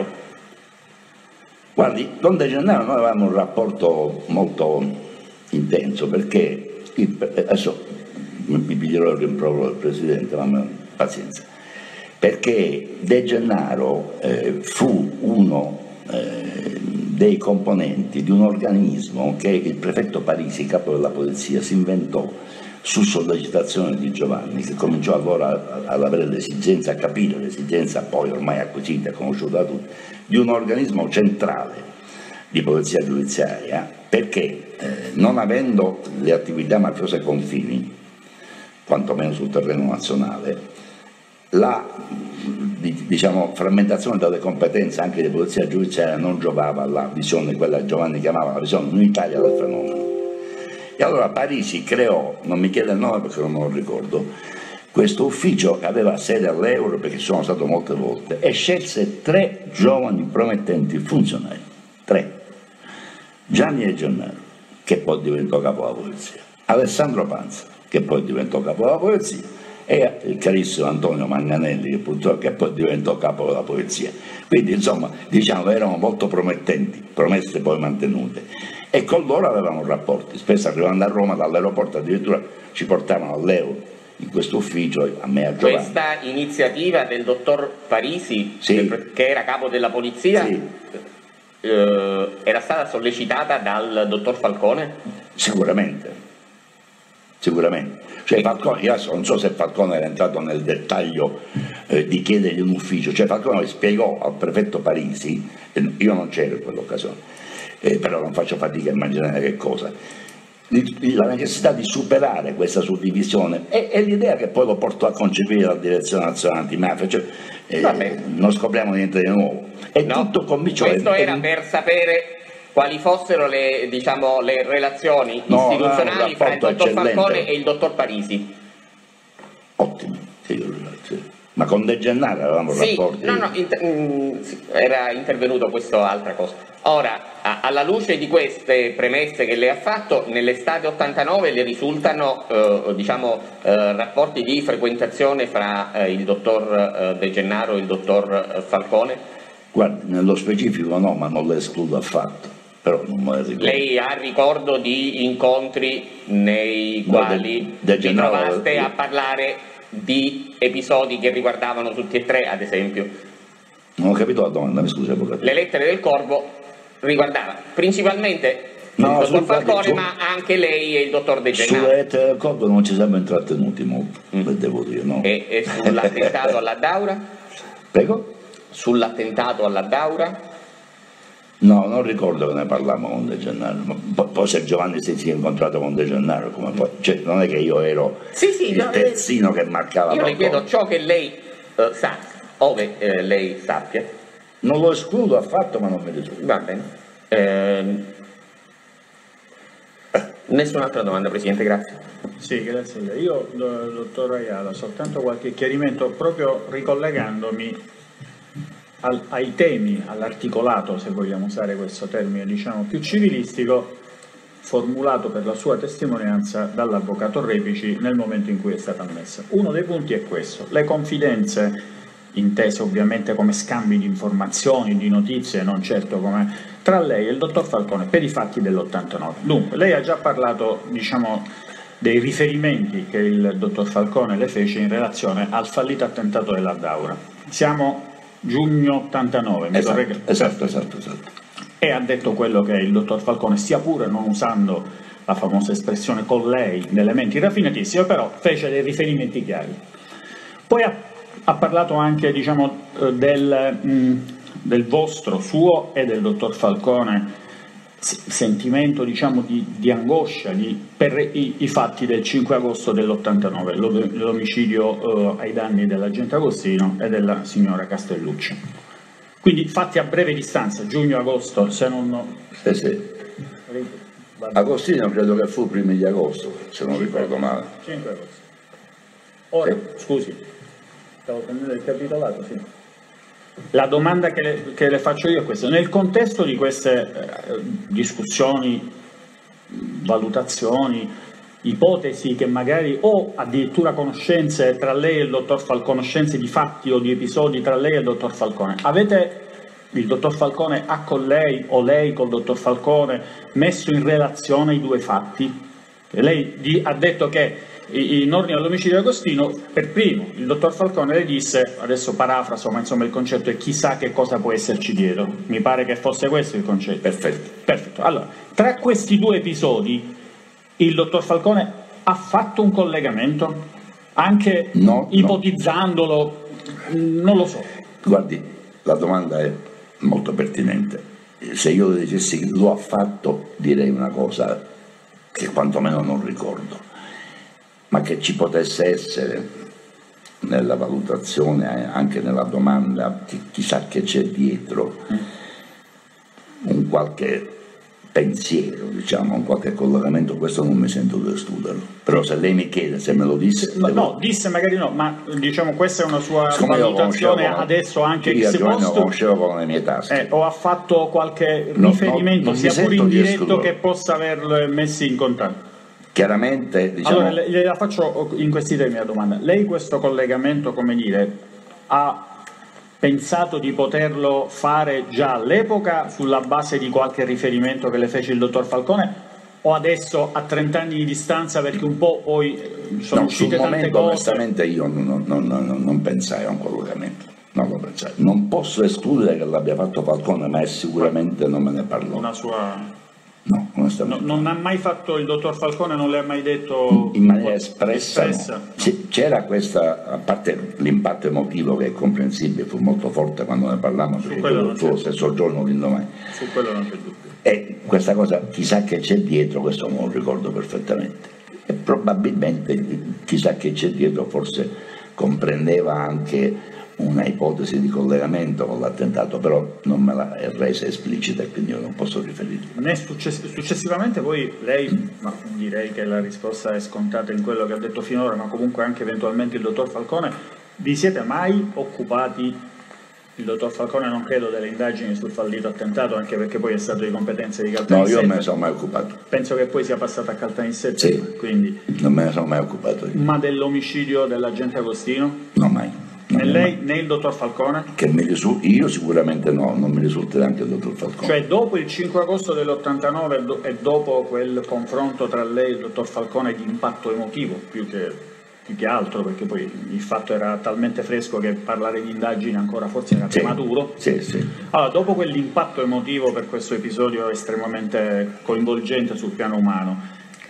Guardi, con De Gennaro noi avevamo un rapporto molto intenso, perché il, adesso mi piglierò il rimprovero del Presidente, ma pazienza, perché De Gennaro eh, fu uno eh, dei componenti di un organismo che il prefetto Parisi, capo della polizia, si inventò su sollecitazione di Giovanni, che cominciò allora ad avere l'esigenza, a capire l'esigenza poi ormai acquisita e conosciuta da tutti, di un organismo centrale di polizia giudiziaria, perché eh, non avendo le attività mafiose confini, quantomeno sul terreno nazionale, la diciamo, frammentazione delle competenze anche di polizia giudiziaria non giovava alla visione, quella che Giovanni chiamava la visione unitaria del fenomeno. E allora Parisi creò, non mi chiede il nome perché non me lo ricordo, questo ufficio che aveva sede all'Euro, perché ci sono stato molte volte, e scelse tre giovani promettenti funzionari, tre, Gianni De Gennaro, che poi diventò capo della polizia, Alessandro Panza, che poi diventò capo della polizia, e il carissimo Antonio Manganelli, che purtroppo che poi diventò capo della polizia. Quindi insomma, diciamo, erano molto promettenti, promesse poi mantenute, e con loro avevamo rapporti, spesso arrivando a Roma dall'aeroporto addirittura ci portavano all'Euro in questo ufficio, a me e a Giovanni.
Questa iniziativa del dottor Parisi,
sì.
che era capo della polizia,
sì.
eh, era stata sollecitata dal dottor Falcone?
Sicuramente, sicuramente. Cioè, Falcone, io non so se Falcone era entrato nel dettaglio eh, di chiedergli un ufficio, cioè Falcone spiegò al prefetto Parisi, eh, io non c'ero in quell'occasione, eh, però non faccio fatica a immaginare che cosa, la necessità di superare questa suddivisione e, e l'idea che poi lo portò a concepire la direzione nazionale antimafia, cioè, eh, non scopriamo niente di nuovo. E
no,
tutto cominciò.
Questo
e,
era
e,
per sapere quali fossero le, diciamo, le relazioni
no,
istituzionali
no,
fra il dottor
eccellente.
Falcone e il dottor Parisi.
Ottimo, sì, sì. Ma con De Gennaro avevamo
sì,
rapporti?
No, no, inter- mh, era intervenuto questo altra cosa. Ora, a- alla luce di queste premesse che lei ha fatto, nell'estate ottantanove le risultano eh, diciamo, eh, rapporti di frequentazione fra eh, il dottor eh, De Gennaro e il dottor eh, Falcone?
Guardi, nello specifico no, ma non lo escludo affatto. Però non me ricordo.
Lei ha ricordo di incontri nei
no,
quali
De, De
vi
Gennaro,
trovaste a parlare di episodi che riguardavano tutti e tre, ad esempio?
Non ho capito la domanda, mi scusi avvocato.
Le lettere del Corvo riguardavano principalmente
no,
il dottor Falcone,
su,
ma anche lei e il dottor De Gennaro.
Sulle lettere del Corvo non ci siamo intrattenuti molto,
mm.
devo dire, no.
E, e sull'attentato alla Daura?
Prego?
Sull'attentato alla Daura?
No, non ricordo che ne parlavamo con De Gennaro, ma poi se Giovanni si è incontrato con De Gennaro, come poi, cioè, non è che io ero
sì, sì,
il
no,
terzino che marcava.
Io le chiedo ciò che lei eh, sa, ove eh, lei sappia.
Non lo escludo affatto, ma non mi risulta.
Va bene. Eh, nessun'altra domanda, Presidente, grazie.
Sì, grazie a lei. Io, dottor Ayala, soltanto qualche chiarimento, proprio ricollegandomi Al, ai temi, all'articolato, se vogliamo usare questo termine, diciamo più civilistico, formulato per la sua testimonianza dall'avvocato Repici nel momento in cui è stata ammessa. Uno dei punti è questo: le confidenze, intese ovviamente come scambi di informazioni, di notizie, non certo come tra lei e il dottor Falcone per i fatti dell'ottantanove. Dunque, lei ha già parlato, diciamo, dei riferimenti che il dottor Falcone le fece in relazione al fallito attentato della Daura. Siamo giugno ottantanove, mi
esatto,
corregge?
esatto, esatto, esatto.
E ha detto quello che il dottor Falcone, sia pure non usando la famosa espressione con lei di elementi raffinatissimi, però fece dei riferimenti chiari. Poi ha, ha parlato anche, diciamo, del, mh, del vostro, suo e del dottor Falcone sentimento, diciamo, di, di angoscia di, per i, i fatti del cinque agosto dell'ottantanove, l'omicidio eh, ai danni dell'agente Agostino e della signora Castellucci. Quindi fatti a breve distanza, giugno-agosto, se non...
Sì, sì. Agostino credo che fu primi di agosto, se non ricordo male.
cinque agosto. Ora, sì. Scusi, stavo prendendo il capitolato, sì. La domanda che le, che le faccio io è questa: nel contesto di queste eh, discussioni, valutazioni, ipotesi che magari, o addirittura conoscenze tra lei e il dottor Falcone, conoscenze di fatti o di episodi tra lei e il dottor Falcone, avete, il dottor Falcone ha con lei o lei col dottor Falcone messo in relazione i due fatti? Lei di, ha detto che in ordine all'omicidio di Agostino, per primo il dottor Falcone le disse, adesso parafraso, ma insomma il concetto è chissà che cosa può esserci dietro, mi pare che fosse questo il concetto.
Perfetto.
Perfetto. Allora, tra questi due episodi il dottor Falcone ha fatto un collegamento, anche
no,
ipotizzandolo, no. Non lo so.
Guardi, la domanda è molto pertinente. Se io le dicessi lo ha fatto, direi una cosa che quantomeno non ricordo, ma che ci potesse essere nella valutazione, anche nella domanda, che chissà che c'è dietro, un qualche pensiero, diciamo, un qualche collegamento, questo non mi sento di escluderlo. Però se lei mi chiede, se me lo disse...
Ma
devo...
No, disse magari no, ma diciamo questa è una sua
Siccome
valutazione
con...
adesso anche
io
se
Giovanni
posto...
lo conoscevo con le mie tasche.
Eh, o ha fatto qualche
No,
riferimento,
no,
sia pure
di
indiretto,
escluderlo.
che possa averlo messi in contatto?
Chiaramente, diciamo...
Allora, le, la faccio in questi termini la domanda. Lei questo collegamento, come dire, ha pensato di poterlo fare già all'epoca sulla base di qualche riferimento che le fece il dottor Falcone, o adesso a trent'anni di distanza, perché un po' poi sono
no,
uscite
sul
tante
momento,
cose?
onestamente io non, non, non, non pensai a un collegamento, non lo pensai. Non posso escludere che l'abbia fatto Falcone, ma è sicuramente non me ne parlò.
Una sua...
No, onestamente.
No, non ha mai fatto il dottor Falcone, non le ha mai detto
in maniera espressa,
espressa.
No. C'era questa, a parte l'impatto emotivo che è comprensibile, fu molto forte quando ne parlammo, perché quello fu lo stesso giorno l'indomani.
Su quello non c'è dubbio.
E questa cosa, chissà che c'è dietro, questo me lo ricordo perfettamente. E probabilmente chissà che c'è dietro forse comprendeva anche una ipotesi di collegamento con l'attentato, però non me la è resa esplicita e quindi io non posso riferirmi.
Né success- successivamente poi lei, ma direi che la risposta è scontata in quello che ha detto finora, ma comunque anche eventualmente il dottor Falcone, vi siete mai occupati, il dottor Falcone non credo, delle indagini sul fallito attentato, anche perché poi è stato di competenza di Caltanissetta?
No, io me ne sono mai occupato.
Penso che poi sia passato a Caltanissetta,
sì,
quindi...
non me ne sono mai occupato io.
Ma dell'omicidio dell'agente Agostino?
No, mai.
Né lei né il dottor Falcone?
Che mi risul- io sicuramente no, non mi risulta neanche il dottor Falcone.
Cioè dopo il cinque agosto dell'ottantanove e dopo quel confronto tra lei e il dottor Falcone di impatto emotivo, più che, più che altro, perché poi il fatto era talmente fresco che parlare di indagini ancora forse era
sì,
prematuro.
Sì, sì.
Allora, dopo quell'impatto emotivo per questo episodio estremamente coinvolgente sul piano umano,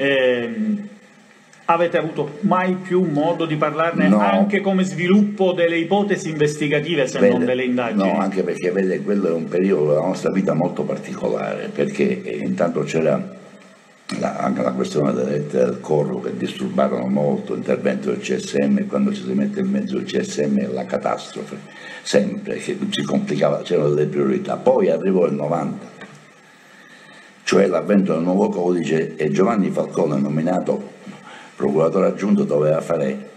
ehm, avete avuto mai più modo di parlarne,
no,
anche come sviluppo delle ipotesi investigative, se
vede,
non delle indagini?
No, anche perché vede, quello è un periodo della nostra vita molto particolare, perché eh, intanto c'era la, anche la questione delle lettere del Corvo che disturbarono molto l'intervento del C S M, e quando ci si mette in mezzo il C S M è la catastrofe, sempre, che si complicava, c'erano delle priorità. Poi arrivò il novanta, cioè l'avvento del nuovo codice, e Giovanni Falcone, nominato procuratore aggiunto, doveva fare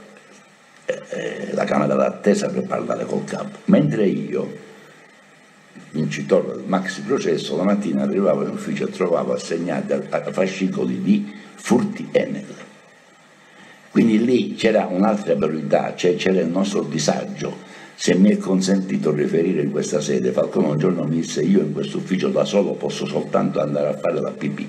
eh, la camera d'attesa per parlare col capo, mentre io, vincitore del maxi processo, la mattina arrivavo in ufficio e trovavo assegnati a, a fascicoli di furti Enel. Quindi lì c'era un'altra priorità, cioè c'era il nostro disagio. Se mi è consentito riferire in questa sede, Falcone un giorno mi disse: io in questo ufficio da solo posso soltanto andare a fare la pipì.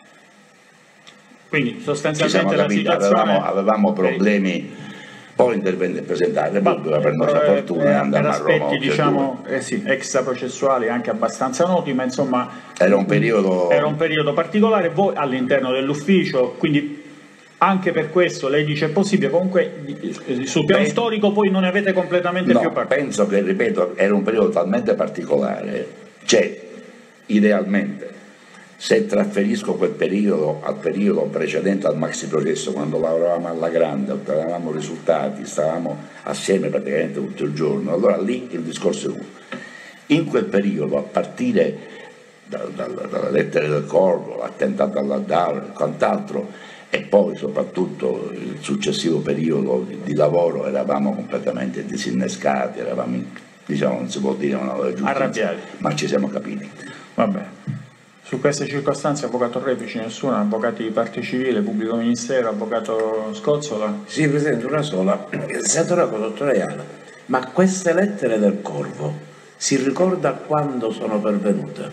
Quindi sostanzialmente
Ci siamo
la
capiti,
situazione...
avevamo, avevamo problemi, poi intervenne il Presidente della Repubblica, per nostra fortuna, e andammo a Roma.
aspetti, diciamo, eh sì, extraprocessuali anche abbastanza noti, ma insomma
era un periodo,
era un periodo particolare. Voi all'interno dell'ufficio, quindi anche per questo lei dice è possibile, comunque sul piano
Beh,
storico poi non ne avete completamente
no,
più parlato.
penso che, ripeto, era un periodo talmente particolare, cioè idealmente Se trasferisco quel periodo al periodo precedente al maxi processo, quando lavoravamo alla grande, ottenevamo risultati, stavamo assieme praticamente tutto il giorno, allora lì il discorso è uno. In quel periodo, a partire da, da, dalle lettere del Corvo, l'attentato alla Daura e quant'altro, e poi soprattutto il successivo periodo di, di lavoro, eravamo completamente disinnescati, eravamo, diciamo, non si può dire una giustizia,
arrabbiati,
ma ci siamo capiti.
Vabbè. Su queste circostanze, avvocato Repici, nessuno, avvocati di parte civile, pubblico ministero, avvocato Scozzola?
Sì, Presidente, una sola. Senatore Dottor Ayala, ma queste lettere del Corvo si ricorda quando sono pervenute?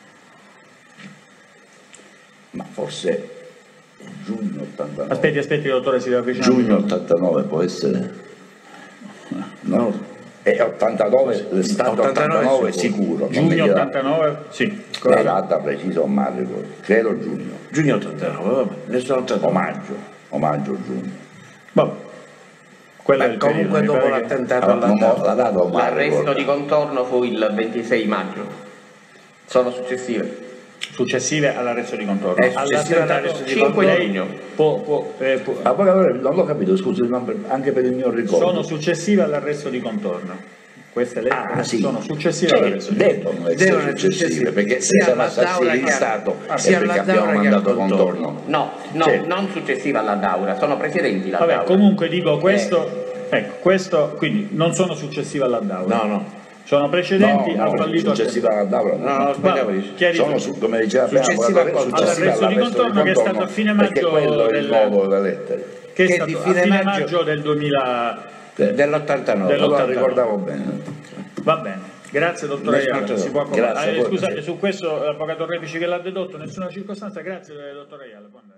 Ma forse giugno ottantanove.
Aspetti, aspetti, dottore, si avvicina.
Giugno ottantanove può essere? No. E ottantanove, l'estate ottantanove sicuro.
Giugno ottantanove, sì.
La data precisa non mi ricordo, credo giugno.
Giugno ottantanove, vabbè, nessuno ottantanove.
O maggio, o maggio giugno.
Vabbè. Quello
Ma
è il
comunque
periodo,
dopo
che...
l'attentato
allora,
alla
non la data non mi
L'arresto
ricordo.
di contorno fu il ventisei maggio. Sono successive.
Successive all'arresto di contorno.
Eh, successive all'arresto di
cinque
contorno.
giugno.
Può, può, eh, può...
Avvocato, non l'ho capito, scusi, anche per il mio ricordo.
Sono successive all'arresto di contorno. Queste lettere
ah, sì.
sono successive
cioè,
all'arresto di contorno.
devono essere
Devono essere
successive,
successive,
perché
sia
se siamo
alla
assassini
Daura
di
che-
Stato
sia
è perché
alla
abbiamo
Daura che
mandato
al contorno.
contorno.
No, no,
Cioè,
non successiva alla Daura, sono precedenti la
Vabbè,
Daura.
comunque dico questo, ecco, questo, quindi non sono successive alla Daura.
No, no.
Sono precedenti
no,
al
no,
fallito
successiva alla Daura.
No, no, sbagliavo io.
chiarito.
Sono, su, come diceva prima,
Successiva
avvocato,
al-
successiva
all'arresto di
all'arresto
contorno, che è stato a fine
perché
maggio
quello è il
del-
modo delle lettere.
che è
che
stato
di
a
fine
fine
maggio-
maggio del duemila.
Dell'ottantanove.
Dello-
Allora ricordavo bene.
Va bene, grazie dottore
Nessun
Ayala.
altro.
Si può
Grazie a
eh,
voi,
scusate,
Presidente.
su questo l'avvocato Repici che l'ha dedotto, nessuna circostanza, grazie dottore Ayala.